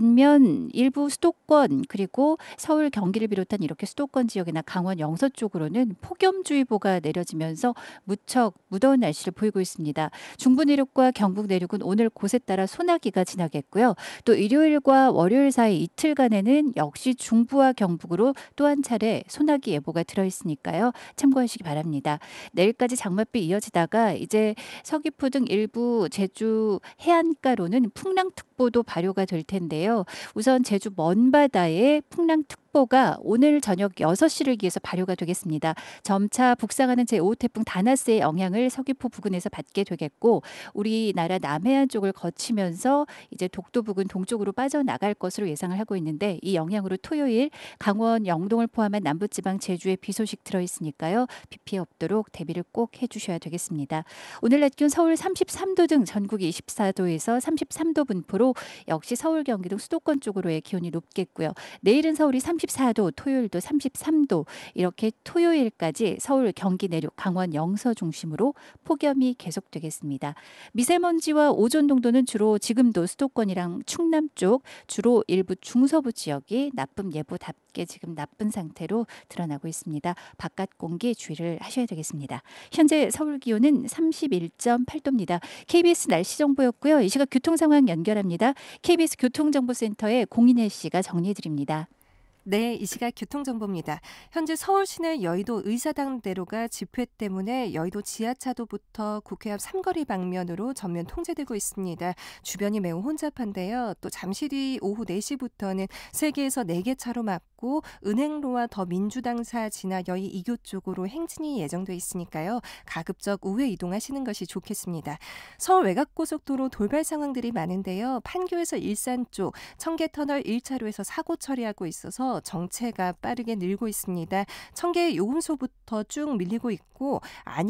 반면 일부 수도권 그리고 서울, 경기를 비롯한 이렇게 수도권 지역이나 강원, 영서 쪽으로는 폭염주의보가 내려지면서 무척 무더운 날씨를 보이고 있습니다. 중부 내륙과 경북 내륙은 오늘 곳에 따라 소나기가 지나겠고요. 또 일요일과 월요일 사이 이틀간에는 역시 중부와 경북으로 또 한 차례 소나기 예보가 들어있으니까요. 참고하시기 바랍니다. 내일까지 장맛비 이어지다가 이제 서귀포 등 일부 제주 해안가로는 풍랑특보도 발효가 될 텐데요. 우선 제주 먼바다에 풍랑특보가 오늘 저녁 여섯 시를 기해서 발효가 되겠습니다. 점차 북상하는 제오 태풍 다나스의 영향을 서귀포 부근에서 받게 되겠고 우리나라 남해안 쪽을 거치면서 이제 독도 부근 동쪽으로 빠져나갈 것으로 예상을 하고 있는데 이 영향으로 토요일 강원, 영동을 포함한 남부지방 제주에 비 소식 들어있으니까요. 비 피해 없도록 대비를 꼭 해주셔야 되겠습니다. 오늘 낮 기온 서울 삼십삼 도 등 전국이 이십사 도에서 삼십삼 도 분포로 역시 서울, 경기 등 수도권 쪽으로의 기온이 높겠고요. 내일은 서울이 삼십사 도, 토요일도 삼십삼 도 이렇게 토요일까지 서울, 경기 내륙, 강원, 영서 중심으로 폭염이 계속되겠습니다. 미세먼지와 오존 농도는 주로 지금도 수도권이랑 충남 쪽 주로 일부 중서부 지역이 나쁨 예보답게 지금 나쁜 상태로 드러나고 있습니다. 바깥 공기 주의를 하셔야 되겠습니다. 현재 서울 기온은 삼십일 점 팔 도입니다. 케이비에스 날씨 정보였고요. 이 시각 교통 상황 연결합니다. 케이비에스 교통정보센터의 공인혜 씨가 정리해 드립니다. 네, 이 시각 교통정보입니다. 현재 서울 시내 여의도 의사당대로가 집회 때문에 여의도 지하차도부터 국회 앞 삼거리 방면으로 전면 통제되고 있습니다. 주변이 매우 혼잡한데요. 또 잠시 뒤 오후 네 시부터는 세 개에서 네 개 차로 막고 은행로와 더 민주당사 지나 여의 이교 쪽으로 행진이 예정돼 있으니까요. 가급적 우회 이동하시는 것이 좋겠습니다. 서울 외곽고속도로 돌발 상황들이 많은데요. 판교에서 일산 쪽 청계터널 일 차로에서 사고 처리하고 있어서 정체가 빠르게 늘고 있습니다. 청계 요금소부터 쭉 밀리고 있고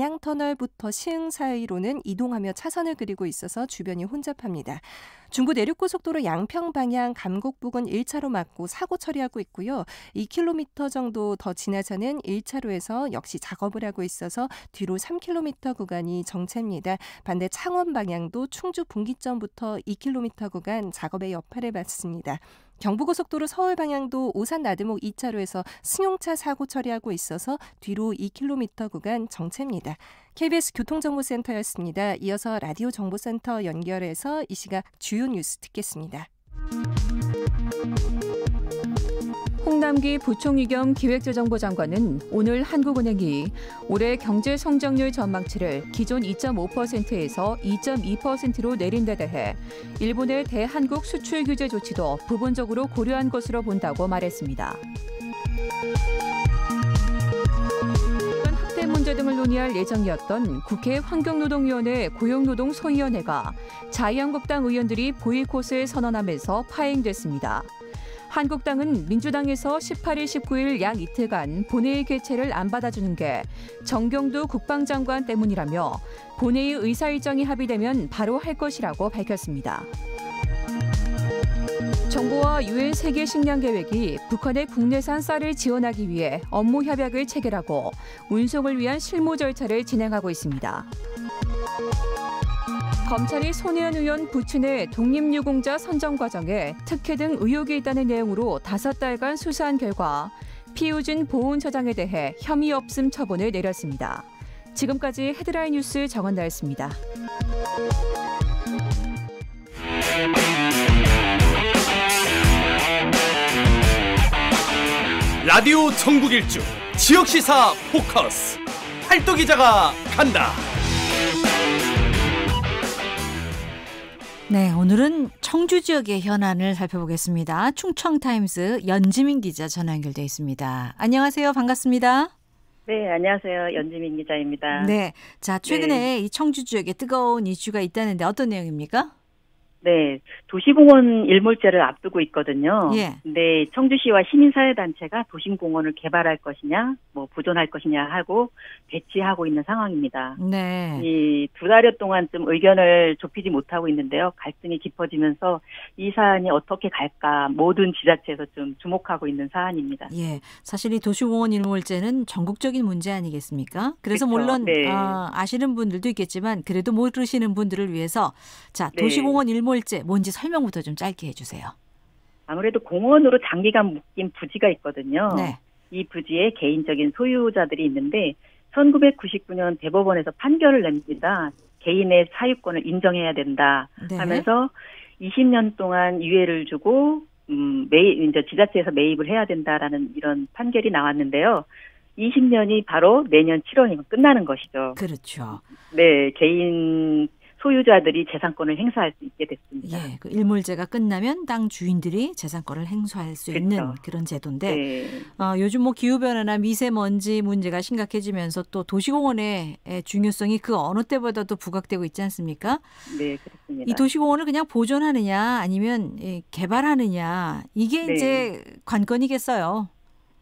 안양터널부터 시흥 사이로는 이동하며 차선을 그리고 있어서 주변이 혼잡합니다. 중부 내륙고속도로 양평 방향 감곡 부근 일 차로 막고 사고 처리하고 있고요. 이 킬로미터 정도 더 지나서는 일 차로에서 역시 작업을 하고 있어서 뒤로 삼 킬로미터 구간이 정체입니다. 반대 창원 방향도 충주 분기점부터 이 킬로미터 구간 작업의 여파를 받습니다. 경부고속도로 서울 방향도 오산 나들목 이 차로에서 승용차 사고 처리하고 있어서 뒤로 이 킬로미터 구간 정체입니다. 케이비에스 교통정보센터였습니다. 이어서 라디오 정보센터 연결해서 이 시각 주요 뉴스 듣겠습니다. 홍남기 부총리 겸 기획재정부 장관은 오늘 한국은행이 올해 경제 성장률 전망치를 기존 이 점 오 퍼센트에서 이 점 이 퍼센트로 내린 데 대해 일본의 대한국 수출 규제 조치도 부분적으로 고려한 것으로 본다고 말했습니다. 학대 문제 등을 논의할 예정이었던 국회 환경노동위원회 고용노동소위원회가 자유한국당 의원들이 보이콧을 선언하면서 파행됐습니다. 한국당은 민주당에서 십팔 일, 십구 일 약 이틀간 본회의 개최를 안 받아주는 게 정경두 국방장관 때문이라며 본회의 의사일정이 합의되면 바로 할 것이라고 밝혔습니다. 정부와 유엔 세계식량계획이 북한의 국내산 쌀을 지원하기 위해 업무 협약을 체결하고 운송을 위한 실무 절차를 진행하고 있습니다. 검찰이 손혜원 의원 부친의 독립유공자 선정 과정에 특혜 등 의혹이 있다는 내용으로 다섯 달간 수사한 결과 피우진 보훈처장에 대해 혐의 없음 처분을 내렸습니다. 지금까지 헤드라인 뉴스 정원나였습니다. 라디오 전국일주 지역시사 포커스 팔도 기자가 간다. 네, 오늘은 청주 지역의 현안을 살펴보겠습니다. 충청타임스 연지민 기자 전화 연결돼 있습니다. 안녕하세요. 반갑습니다. 네, 안녕하세요. 연지민 기자입니다. 네, 자 최근에 네. 이 청주 지역에 뜨거운 이슈가 있다는데 어떤 내용입니까? 네, 도시공원 일몰제를 앞두고 있거든요. 예. 근데 청주시와 시민사회단체가 도심공원을 개발할 것이냐, 뭐 보존할 것이냐 하고 대치하고 있는 상황입니다. 네. 이 두 달여 동안 좀 의견을 좁히지 못하고 있는데요. 갈등이 깊어지면서 이 사안이 어떻게 갈까 모든 지자체에서 좀 주목하고 있는 사안입니다. 예, 사실 이 도시공원 일몰제는 전국적인 문제 아니겠습니까? 그래서 그렇죠. 물론 네. 아, 아시는 분들도 있겠지만 그래도 모르시는 분들을 위해서 자 네. 도시공원 일몰제 뭔지 설명부터 좀 짧게 해주세요. 아무래도 공원으로 장기간 묶인 부지가 있거든요. 네. 이 부지에 개인적인 소유자들이 있는데 천구백구십구 년 대법원에서 판결을 냅니다. 개인의 사유권을 인정해야 된다 네. 하면서 이십 년 동안 유예를 주고 음, 매입, 이제 지자체에서 매입을 해야 된다라는 이런 판결이 나왔는데요. 이십 년이 바로 내년 칠월이면 끝나는 것이죠. 그렇죠. 네, 개인 소유자들이 재산권을 행사할 수 있게 됐습니다. 예, 그 일몰제가 끝나면 땅 주인들이 재산권을 행사할 수 그렇죠. 있는 그런 제도인데 네. 어, 요즘 뭐 기후변화나 미세먼지 문제가 심각해지면서 또 도시공원의 중요성이 그 어느 때보다도 부각되고 있지 않습니까? 네, 그렇습니다. 이 도시공원을 그냥 보존하느냐 아니면 예, 개발하느냐 이게 네. 이제 관건이겠어요.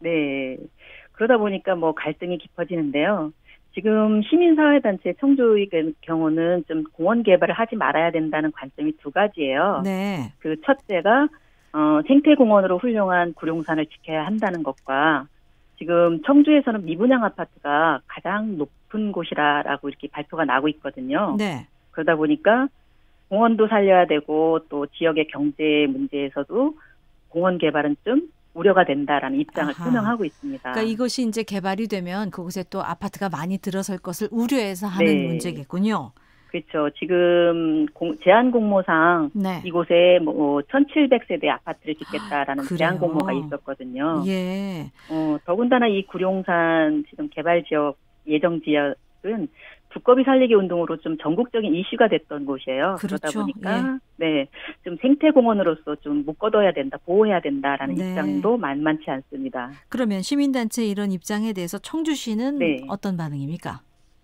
네. 그러다 보니까 뭐 갈등이 깊어지는데요. 지금 시민사회단체 청주의 경우는 좀 공원 개발을 하지 말아야 된다는 관점이 두 가지예요. 네. 그 첫째가 어, 생태공원으로 훌륭한 구룡산을 지켜야 한다는 것과 지금 청주에서는 미분양 아파트가 가장 높은 곳이라고 이렇게 발표가 나고 있거든요. 네. 그러다 보니까 공원도 살려야 되고 또 지역의 경제 문제에서도 공원 개발은 좀 우려가 된다라는 입장을 아하. 표명하고 있습니다. 그러니까 이것이 이제 개발이 되면 그곳에 또 아파트가 많이 들어설 것을 우려해서 하는 네. 문제겠군요. 그렇죠. 지금 공, 제한 공모상 네. 이곳에 뭐 천칠백 세대 아파트를 짓겠다라는 그래요? 제한 공모가 있었거든요. 예. 어, 더군다나 이 구룡산 지금 개발 지역 예정 지역은 두꺼비 살리기 운동으로 좀 전국적인 이슈가 됐던 곳이에요. 그렇죠. 그러다 보니까 네, 좀 생태공원으로서 좀 묶어둬야 된다, 보호해야 된다라는 네. 입장도 만만치 않습니다. 그러면 시민단체 이런 입장에 대해서 청주시는 네. 어떤 반응입니까?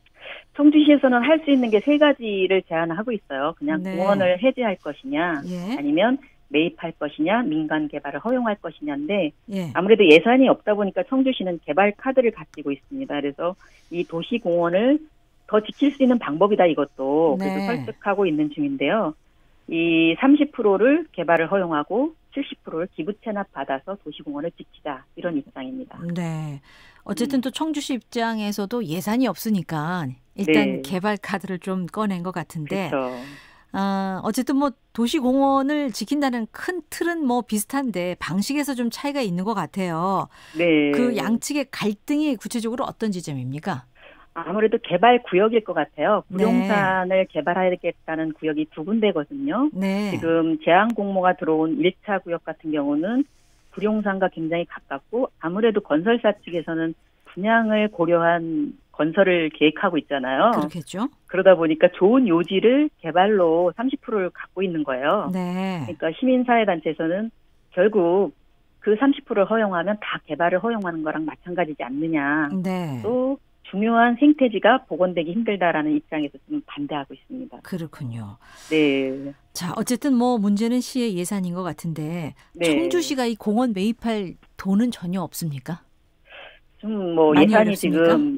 청주시에서는 할 수 있는 게 세 가지를 제안하고 있어요. 그냥 네. 공원을 해제할 것이냐, 예. 아니면 매입할 것이냐, 민간 개발을 허용할 것이냐인데 예. 아무래도 예산이 없다 보니까 청주시는 개발 카드를 가지고 있습니다. 그래서 이 도시공원을 더 지킬 수 있는 방법이다 이것도 그래서 네. 설득하고 있는 중인데요. 이 삼십 퍼센트를 개발을 허용하고 칠십 퍼센트를 기부 체납 받아서 도시공원을 지키자 이런 입장입니다. 네. 어쨌든 또 청주시 입장에서도 예산이 없으니까 일단 네. 개발 카드를 좀 꺼낸 것 같은데 그렇죠. 아, 어쨌든 뭐 도시공원을 지킨다는 큰 틀은 뭐 비슷한데 방식에서 좀 차이가 있는 것 같아요. 네. 그 양측의 갈등이 구체적으로 어떤 지점입니까? 아무래도 개발 구역일 것 같아요. 네. 구룡산을 개발하겠다는 구역이 두 군데거든요. 네. 지금 제한 공모가 들어온 일 차 구역 같은 경우는 구룡산과 굉장히 가깝고 아무래도 건설사 측에서는 분양을 고려한 건설을 계획하고 있잖아요. 그렇겠죠. 그러다 보니까 좋은 요지를 개발로 삼십 퍼센트를 갖고 있는 거예요. 네. 그러니까 시민사회단체에서는 결국 그 삼십 퍼센트를 허용하면 다 개발을 허용하는 거랑 마찬가지지 않느냐. 네. 또 중요한 생태지가 복원되기 힘들다라는 입장에서 좀 반대하고 있습니다. 그렇군요. 네. 자, 어쨌든 뭐 문제는 시의 예산인 것 같은데 네. 청주시가 이 공원 매입할 돈은 전혀 없습니까? 좀 뭐 많이 예산이 어렵습니까? 지금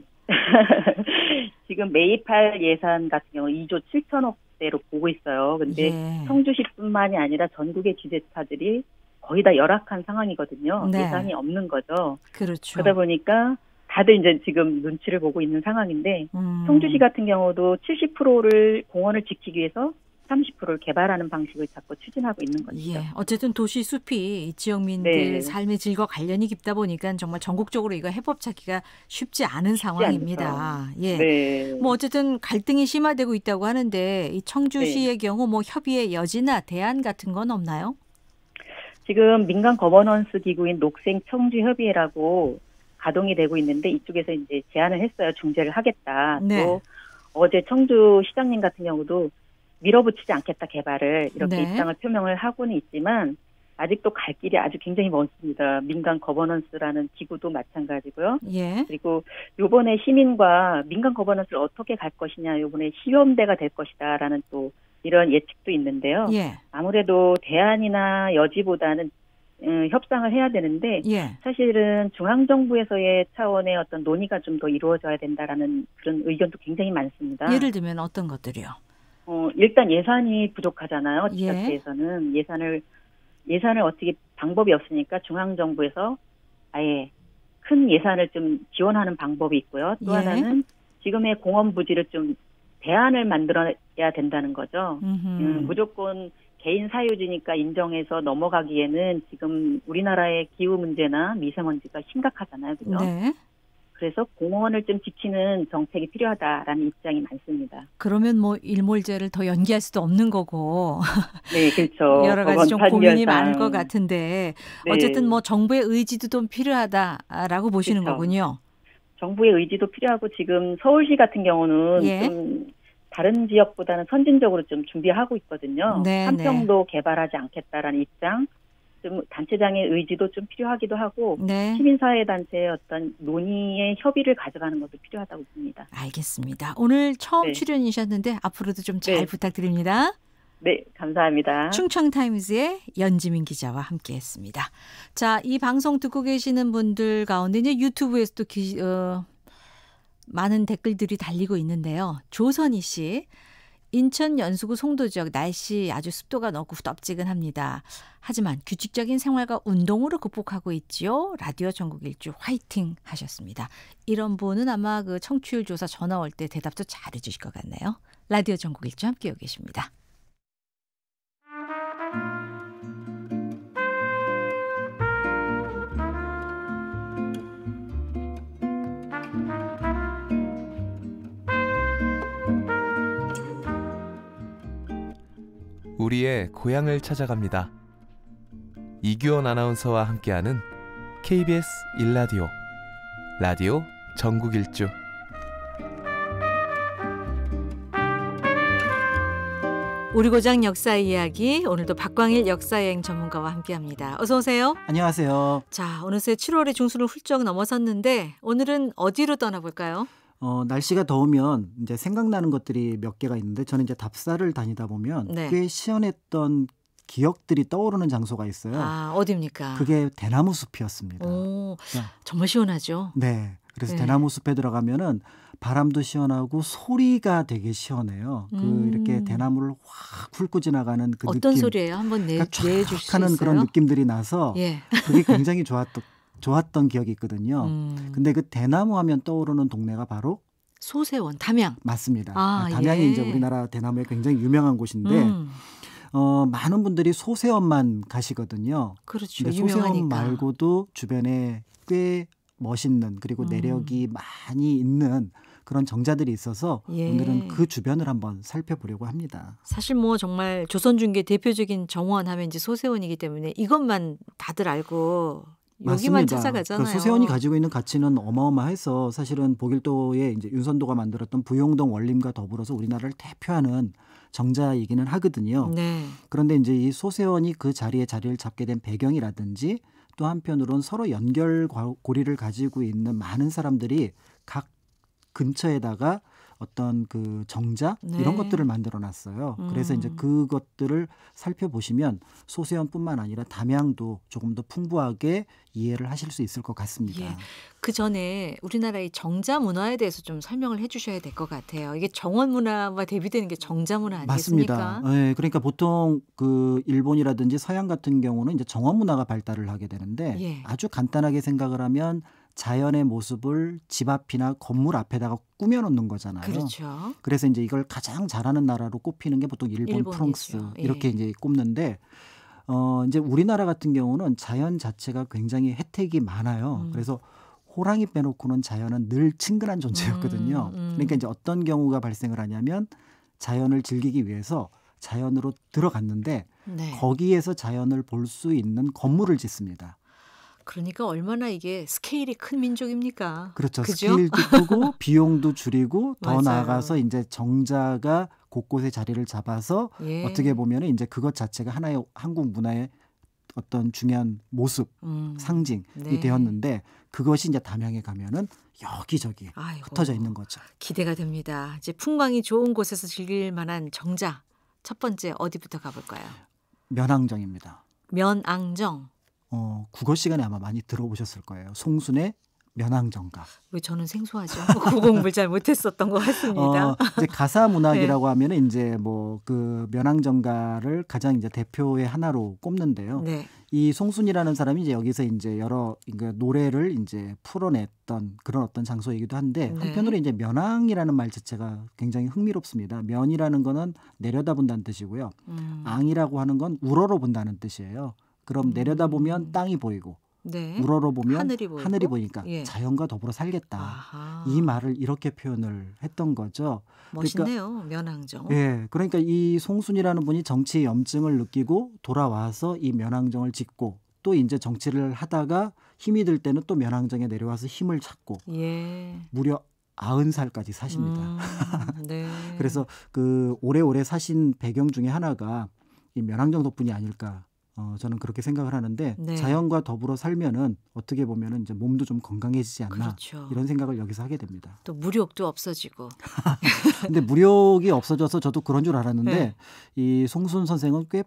지금 매입할 예산 같은 경우 이조 칠천억대로 보고 있어요. 근데 예. 청주시뿐만이 아니라 전국의 지자체들이 거의 다 열악한 상황이거든요. 네. 예산이 없는 거죠. 그렇죠. 그러다 보니까 다들 이제 지금 눈치를 보고 있는 상황인데 음. 청주시 같은 경우도 칠십 퍼센트를 공원을 지키기 위해서 삼십 퍼센트를 개발하는 방식을 자꾸 추진하고 있는 거죠. 예, 어쨌든 도시 숲이 이 지역민들 네. 삶의 질과 관련이 깊다 보니까 정말 전국적으로 이거 해법 찾기가 쉽지 않은 상황입니다. 않죠. 예, 네. 뭐 어쨌든 갈등이 심화되고 있다고 하는데 이 청주시의 네. 경우 뭐 협의의 여지나 대안 같은 건 없나요? 지금 민간 거버넌스 기구인 녹색 청주 협의회라고 가동이 되고 있는데 이쪽에서 이제 제안을 했어요. 중재를 하겠다. 네. 또 어제 청주 시장님 같은 경우도 밀어붙이지 않겠다 개발을 이렇게 네. 입장을 표명을 하고는 있지만 아직도 갈 길이 아주 굉장히 먼습니다. 민간 거버넌스라는 기구도 마찬가지고요. 예. 그리고 요번에 시민과 민간 거버넌스를 어떻게 갈 것이냐, 요번에 시험대가 될 것이다라는 또 이런 예측도 있는데요. 예. 아무래도 대안이나 여지보다는 음, 협상을 해야 되는데 예. 사실은 중앙정부에서의 차원의 어떤 논의가 좀 더 이루어져야 된다라는 그런 의견도 굉장히 많습니다. 예를 들면 어떤 것들이요? 어, 일단 예산이 부족하잖아요. 예. 지자체에서는 예산을 예산을 어떻게 방법이 없으니까 중앙정부에서 아예 큰 예산을 좀 지원하는 방법이 있고요. 또 예. 하나는 지금의 공원 부지를 좀 대안을 만들어야 된다는 거죠. 음, 무조건 개인 사유지니까 인정해서 넘어가기에는 지금 우리나라의 기후 문제나 미세먼지가 심각하잖아요. 그죠? 네. 그래서 공원을 좀 지키는 정책이 필요하다라는 입장이 많습니다. 그러면 뭐 일몰제를 더 연기할 수도 없는 거고. 네, 그렇죠. 여러 가지 좀 고민이 많을 것 같은데 네. 어쨌든 뭐 정부의 의지도 좀 필요하다라고 보시는 그렇죠. 거군요. 정부의 의지도 필요하고 지금 서울시 같은 경우는 예. 좀 다른 지역보다는 선진적으로 좀 준비하고 있거든요. 네, 한 네. 평도 개발하지 않겠다라는 입장, 좀 단체장의 의지도 좀 필요하기도 하고 네. 시민사회단체의 어떤 논의의 협의를 가져가는 것도 필요하다고 봅니다. 알겠습니다. 오늘 처음 네. 출연이셨는데 앞으로도 좀 잘 네. 부탁드립니다. 네, 감사합니다. 충청타임즈의 연지민 기자와 함께했습니다. 자, 이 방송 듣고 계시는 분들 가운데 이제 유튜브에서도 기, 어, 많은 댓글들이 달리고 있는데요. 조선희 씨, 인천 연수구 송도 지역 날씨 아주 습도가 높고 후덥지근합니다. 하지만 규칙적인 생활과 운동으로 극복하고 있지요. 라디오 전국 일주 화이팅 하셨습니다. 이런 분은 아마 그 청취율 조사 전화 올 때 대답도 잘해 주실 것 같네요. 라디오 전국 일주 함께하고 계십니다. 우리의 고향을 찾아갑니다. 이규원 아나운서와 함께하는 케이비에스 일라디오 라디오 전국 일주. 우리 고장 역사 이야기, 오늘도 박광일 역사여행 전문가와 함께합니다. 어서 오세요. 안녕하세요. 자, 어느새 칠월의 중순을 훌쩍 넘어섰는데 오늘은 어디로 떠나볼까요? 어, 날씨가 더우면 이제 생각나는 것들이 몇 개가 있는데 저는 이제 답사를 다니다 보면 네. 꽤 시원했던 기억들이 떠오르는 장소가 있어요. 아, 어디입니까? 그게 대나무 숲이었습니다. 오, 자, 정말 시원하죠? 네. 그래서 네. 대나무 숲에 들어가면은 바람도 시원하고 소리가 되게 시원해요. 음. 그 이렇게 대나무를 확 훑고 지나가는 그 어떤 느낌. 소리예요? 한번 내, 그러니까 내주실 수 하는 있어요? 그런 느낌들이 나서 예. 그게 굉장히 좋았던 좋았던 기억이 있거든요. 음. 근데 그 대나무 하면 떠오르는 동네가 바로 소세원, 담양. 맞습니다. 아, 담양이 예. 이제 우리나라 대나무에 굉장히 유명한 곳인데 음. 어, 많은 분들이 소세원만 가시거든요. 그렇죠. 근데 소세원 유명하니까. 말고도 주변에 꽤 멋있는 그리고 음. 내력이 많이 있는 그런 정자들이 있어서 예. 오늘은 그 주변을 한번 살펴보려고 합니다. 사실 뭐 정말 조선중계 대표적인 정원 하면 이제 소세원이기 때문에 이것만 다들 알고 여기만 맞습니다. 찾아가잖아요. 그 소세원이 가지고 있는 가치는 어마어마해서 사실은 보길도의 이제 윤선도가 만들었던 부용동 원림과 더불어서 우리나라를 대표하는 정자이기는 하거든요. 네. 그런데 이제 이 소세원이 그 자리에 자리를 잡게 된 배경이라든지 또 한편으로는 서로 연결고리를 가지고 있는 많은 사람들이 각 근처에다가 어떤 그 정자 네. 이런 것들을 만들어 놨어요. 음. 그래서 이제 그것들을 살펴보시면 소세원뿐만 아니라 담양도 조금 더 풍부하게 이해를 하실 수 있을 것 같습니다. 예. 그 전에 우리나라의 정자 문화에 대해서 좀 설명을 해주셔야 될 것 같아요. 이게 정원 문화와 대비되는 게 정자 문화 아니겠습니까? 맞습니다. 네, 그러니까 보통 그 일본이라든지 서양 같은 경우는 이제 정원 문화가 발달을 하게 되는데 예. 아주 간단하게 생각을 하면 자연의 모습을 집 앞이나 건물 앞에다가 꾸며놓는 거잖아요. 그렇죠. 그래서 이제 이걸 가장 잘하는 나라로 꼽히는 게 보통 일본, 일본이죠. 프랑스 예. 이렇게 이제 꼽는데 어 이제 우리나라 같은 경우는 자연 자체가 굉장히 혜택이 많아요. 음. 그래서 호랑이 빼놓고는 자연은 늘 친근한 존재였거든요. 음, 음. 그러니까 이제 어떤 경우가 발생을 하냐면 자연을 즐기기 위해서 자연으로 들어갔는데 네. 거기에서 자연을 볼 수 있는 건물을 짓습니다. 그러니까 얼마나 이게 스케일이 큰 민족입니까? 그렇죠. 그죠? 스케일도 크고 비용도 줄이고 더 맞아요. 나아가서 이제 정자가 곳곳에 자리를 잡아서 예. 어떻게 보면 이제 그것 자체가 하나의 한국 문화의 어떤 중요한 모습, 음. 상징이 네. 되었는데 그것이 이제 담양에 가면은 여기저기 아이고, 흩어져 있는 거죠. 기대가 됩니다. 이제 풍광이 좋은 곳에서 즐길 만한 정자. 첫 번째 어디부터 가볼까요? 면항정입니다. 면앙정. 어, 국어 시간에 아마 많이 들어보셨을 거예요. 송순의 면항정가. 왜 저는 생소하죠? 국어 공부를 잘 못했었던 것 같습니다. 어, 이제 가사 문학이라고 네. 하면은 이제 뭐 그 면항정가를 가장 이제 대표의 하나로 꼽는데요. 네. 이 송순이라는 사람이 이제 여기서 이제 여러 그러니까 노래를 이제 풀어냈던 그런 어떤 장소이기도 한데 네. 한편으로 이제 면항이라는 말 자체가 굉장히 흥미롭습니다. 면이라는 거는 내려다본다는 뜻이고요. 음. 앙이라고 하는 건 우러러 본다는 뜻이에요. 그럼 내려다보면 땅이 보이고 네. 우러러 보면 하늘이 하늘이, 보이고? 보이니까 예. 자연과 더불어 살겠다. 아하. 이 말을 이렇게 표현을 했던 거죠. 멋있네요. 면항정. 예, 그러니까 이 송순이라는 분이 정치의 염증을 느끼고 돌아와서 이 면항정을 짓고 또 이제 정치를 하다가 힘이 들 때는 또 면항정에 내려와서 힘을 찾고 예. 무려 아흔 살까지 사십니다. 음, 네. 그래서 그 오래오래 사신 배경 중에 하나가 이 면항정 덕분이 아닐까. 어, 저는 그렇게 생각을 하는데 네. 자연과 더불어 살면은 어떻게 보면은 이제 몸도 좀 건강해지지 않나 그렇죠. 이런 생각을 여기서 하게 됩니다. 또 무력도 없어지고. 근데 무력이 없어져서 저도 그런 줄 알았는데 네. 이 송순 선생은 꽤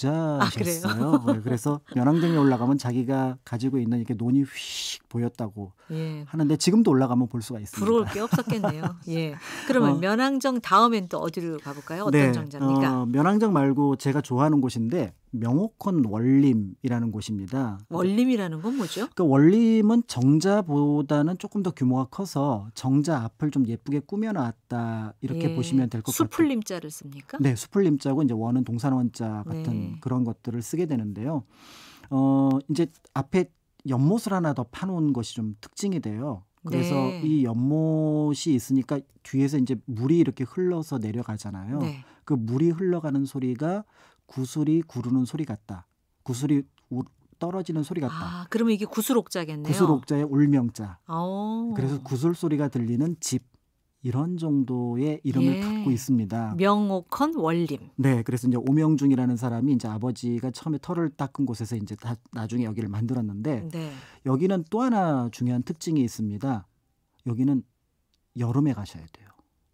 부자셨어요. 네, 그래서 면항정에 올라가면 자기가 가지고 있는 이렇게 논이 휙 보였다고 예. 하는데 지금도 올라가면 볼 수가 있습니다. 부러울 게 없었겠네요. 예. 그러면 어. 면항정 다음엔 또 어디로 가볼까요? 어떤 네, 정자입니까? 어, 면항정 말고 제가 좋아하는 곳인데 명옥헌 원림이라는 곳입니다. 원림이라는 건 뭐죠? 그 원림은 정자보다는 조금 더 규모가 커서 정자 앞을 좀 예쁘게 꾸며놨다 이렇게 예. 보시면 될 것 같아요. 수풀림자를 씁니까? 네, 수풀림자고 이제 원은 동산원자 같은 네. 그런 것들을 쓰게 되는데요. 어, 이제 앞에 연못을 하나 더 파놓은 것이 좀 특징이 돼요. 그래서 네. 이 연못이 있으니까 뒤에서 이제 물이 이렇게 흘러서 내려가잖아요. 네. 그 물이 흘러가는 소리가 구슬이 구르는 소리 같다. 구슬이 우, 떨어지는 소리 같다. 아, 그러면 이게 구슬옥자겠네요. 구슬옥자의 울명자. 오. 그래서 구슬 소리가 들리는 집 이런 정도의 이름을 예. 갖고 있습니다. 명옥헌 원림. 네, 그래서 이제 오명중이라는 사람이 이제 아버지가 처음에 터를 닦은 곳에서 이제 다, 나중에 여기를 만들었는데 네. 여기는 또 하나 중요한 특징이 있습니다. 여기는 여름에 가셔야 돼요.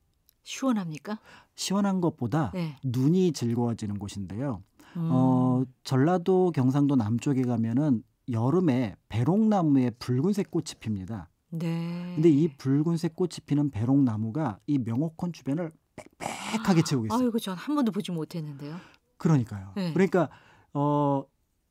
시원합니까? 시원한 것보다 네. 눈이 즐거워지는 곳인데요. 음. 어, 전라도 경상도 남쪽에 가면은 여름에 배롱나무에 붉은색 꽃이 핍니다. 네. 근데 이 붉은색 꽃이 피는 배롱나무가 이 명옥헌 주변을 빽빽하게 채우고 있어요. 아이고, 전 한 번도 보지 못했는데요. 그러니까요. 네. 그러니까 어,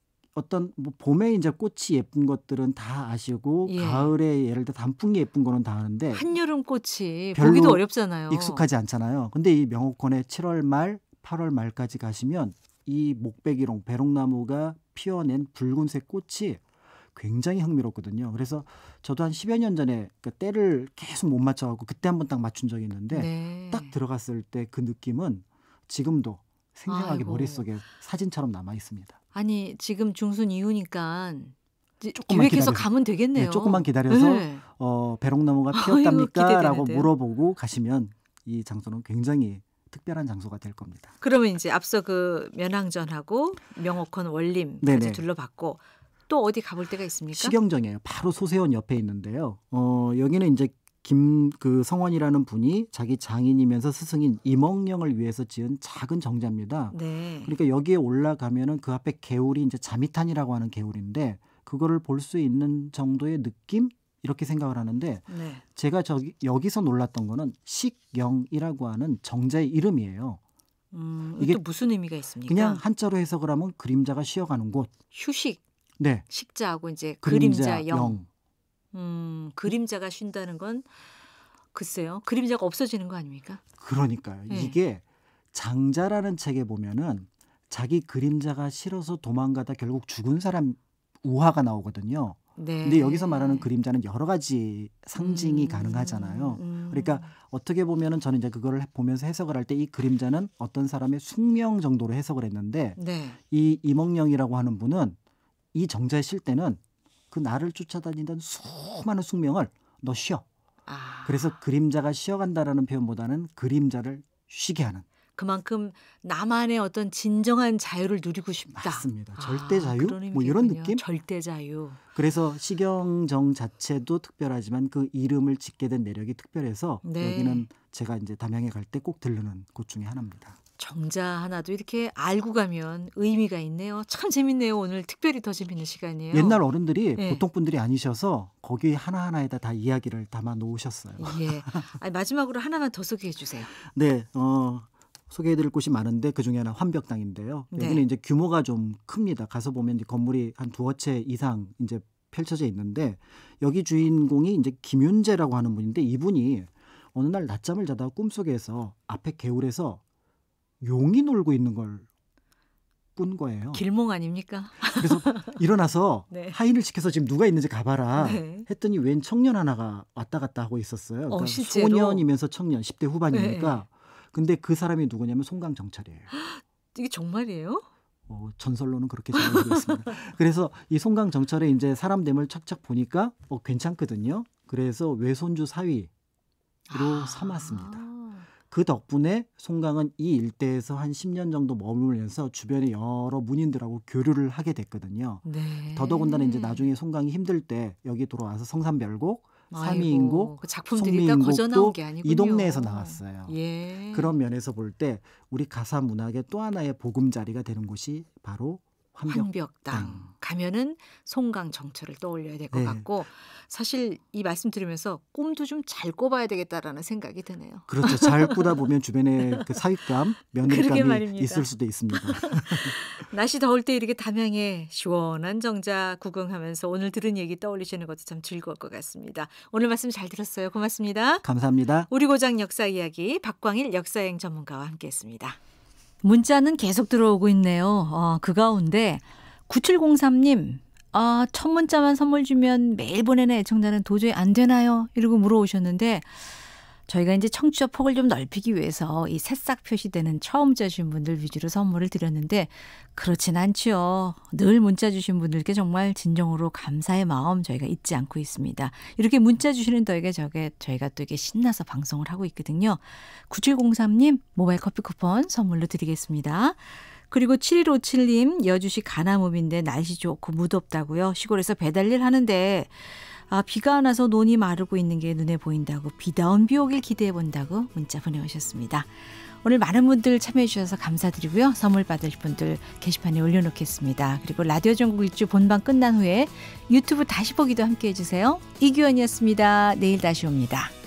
어떤 뭐 봄에 이제 꽃이 예쁜 것들은 다 아시고 예. 가을에 예를 들어 단풍이 예쁜 거는 다 아는데 한여름 꽃이 별로 보기도 어렵잖아요. 익숙하지 않잖아요. 근데 이 명옥헌에 칠월 말, 팔월 말까지 가시면 이 목베기롱, 배롱나무가 피어낸 붉은색 꽃이 굉장히 흥미롭거든요. 그래서 저도 한 십여 년 전에 그 때를 계속 못 맞춰갖고 그때 한번 딱 맞춘 적이 있는데 네. 딱 들어갔을 때 그 느낌은 지금도 생생하게 아이고. 머릿속에 사진처럼 남아 있습니다. 아니, 지금 중순 이후니까 이제 조금만 계획해서 기다려서. 가면 되겠네요. 네, 조금만 기다려서 네. 어, 배롱나무가 아이고, 피었답니까? 라고 기대되는데요. 물어보고 가시면 이 장소는 굉장히 특별한 장소가 될 겁니다. 그러면 이제 앞서 그 면항전하고 명옥헌 원림까지 네네. 둘러봤고 또 어디 가볼 데가 있습니까? 시경정이에요. 바로 소세원 옆에 있는데요. 어, 여기는 이제 김 그 성원이라는 분이 자기 장인이면서 스승인 임억령을 위해서 지은 작은 정자입니다. 네. 그러니까 여기에 올라가면은 그 앞에 개울이 이제 자미탄이라고 하는 개울인데 그거를 볼 수 있는 정도의 느낌 이렇게 생각을 하는데 네. 제가 저기 여기서 놀랐던 거는 식영이라고 하는 정자의 이름이에요. 음, 이게 또 무슨 의미가 있습니까? 그냥 한자로 해석을 하면 그림자가 쉬어가는 곳. 휴식. 네. 식자하고 이제 그림자, 그림자 영. 영. 음, 그림자가 쉰다는 건 글쎄요. 그림자가 없어지는 거 아닙니까? 그러니까요. 네. 이게 장자라는 책에 보면은 자기 그림자가 싫어서 도망가다 결국 죽은 사람 우화가 나오거든요. 네. 근데 여기서 말하는 그림자는 여러 가지 상징이 음, 가능하잖아요. 음. 그러니까 어떻게 보면은 저는 이제 그거를 보면서 해석을 할 때 이 그림자는 어떤 사람의 숙명 정도로 해석을 했는데 네. 이 임억령이라고 하는 분은 이 정자에 실 때는 그 나를 쫓아다니던 수많은 숙명을 너 쉬어. 아. 그래서 그림자가 쉬어간다라는 표현보다는 그림자를 쉬게 하는. 그만큼 나만의 어떤 진정한 자유를 누리고 싶다. 맞습니다. 절대 자유? 아, 뭐 이런 느낌? 절대 자유. 그래서 시경정 자체도 특별하지만 그 이름을 짓게 된 내력이 특별해서 네. 여기는 제가 이제 담양에 갈 때 꼭 들르는 곳 중에 하나입니다. 정자 하나도 이렇게 알고 가면 의미가 있네요. 참 재밌네요. 오늘 특별히 더 재밌는 시간이에요. 옛날 어른들이 네. 보통 분들이 아니셔서 거기 하나하나에다 다 이야기를 담아 놓으셨어요. 예. 아니, 마지막으로 하나만 더 소개해 주세요. 네. 어, 소개해드릴 곳이 많은데 그중에 하나 환벽당인데요. 여기는 네. 이제 규모가 좀 큽니다. 가서 보면 이제 건물이 한 두어 채 이상 이제 펼쳐져 있는데 여기 주인공이 이제 김윤재라고 하는 분인데 이분이 어느 날 낮잠을 자다가 꿈속에서 앞에 개울에서 용이 놀고 있는 걸 꾼 거예요. 길몽 아닙니까? 그래서 일어나서 네. 하인을 시켜서 지금 누가 있는지 가봐라 네. 했더니 웬 청년 하나가 왔다 갔다 하고 있었어요. 그러니까 어, 실제로? 소년이면서 청년, 십 대 후반이니까. 네. 근데 그 사람이 누구냐면 송강정철이에요. 이게 정말이에요? 어, 전설로는 그렇게 전해지고 있습니다. 그래서 이 송강정철의 이제 사람 됨을 착착 보니까 어, 괜찮거든요. 그래서 외손주 사위로 아. 삼았습니다. 그 덕분에 송강은 이 일대에서 한 십 년 정도 머물면서 주변의 여러 문인들하고 교류를 하게 됐거든요. 네. 더더군다나 이제 나중에 송강이 힘들 때 여기 돌아와서 성산별곡, 아이고, 삼이인곡, 그 작품들이 다 거저 나온 게 아니군요. 이 동네에서 나왔어요. 예. 그런 면에서 볼 때 우리 가사 문학의 또 하나의 보금자리가 되는 곳이 바로 환벽당. 환벽당. 가면은 송강정철을 떠올려야 될 것 네. 같고 사실 이 말씀 들으면서 꿈도 좀 잘 꿔봐야 되겠다라는 생각이 드네요. 그렇죠. 잘 꾸다 보면 주변에 그 사윗감, 그러게 며느리감이 말입니다. 있을 수도 있습니다. 날씨 더울 때 이렇게 담양에 시원한 정자 구경하면서 오늘 들은 얘기 떠올리시는 것도 참 즐거울 것 같습니다. 오늘 말씀 잘 들었어요. 고맙습니다. 감사합니다. 우리 고장 역사 이야기 박광일 역사여행 전문가와 함께했습니다. 문자는 계속 들어오고 있네요. 어, 그 가운데 구칠공삼 님 아, 첫 문자만 선물 주면 매일 보내는 애청자는 도저히 안 되나요? 이러고 물어오셨는데 저희가 이제 청취자 폭을 좀 넓히기 위해서 이 새싹 표시되는 처음 문자 주신 분들 위주로 선물을 드렸는데 그렇진 않죠. 늘 문자 주신 분들께 정말 진정으로 감사의 마음 저희가 잊지 않고 있습니다. 이렇게 문자 주시는 덕에 저게 저희가 또 이게 신나서 방송을 하고 있거든요. 구칠공삼 님 모바일 커피 쿠폰 선물로 드리겠습니다. 그리고 칠일오칠 님 여주시 가나무비인데 날씨 좋고 무덥다고요. 시골에서 배달일 하는데 아, 비가 안 와서 논이 마르고 있는 게 눈에 보인다고 비다운 비 오길 기대해 본다고 문자 보내오셨습니다. 오늘 많은 분들 참여해 주셔서 감사드리고요. 선물 받을 분들 게시판에 올려놓겠습니다. 그리고 라디오 전국 일주 본방 끝난 후에 유튜브 다시 보기도 함께해 주세요. 이규현이었습니다. 내일 다시 옵니다.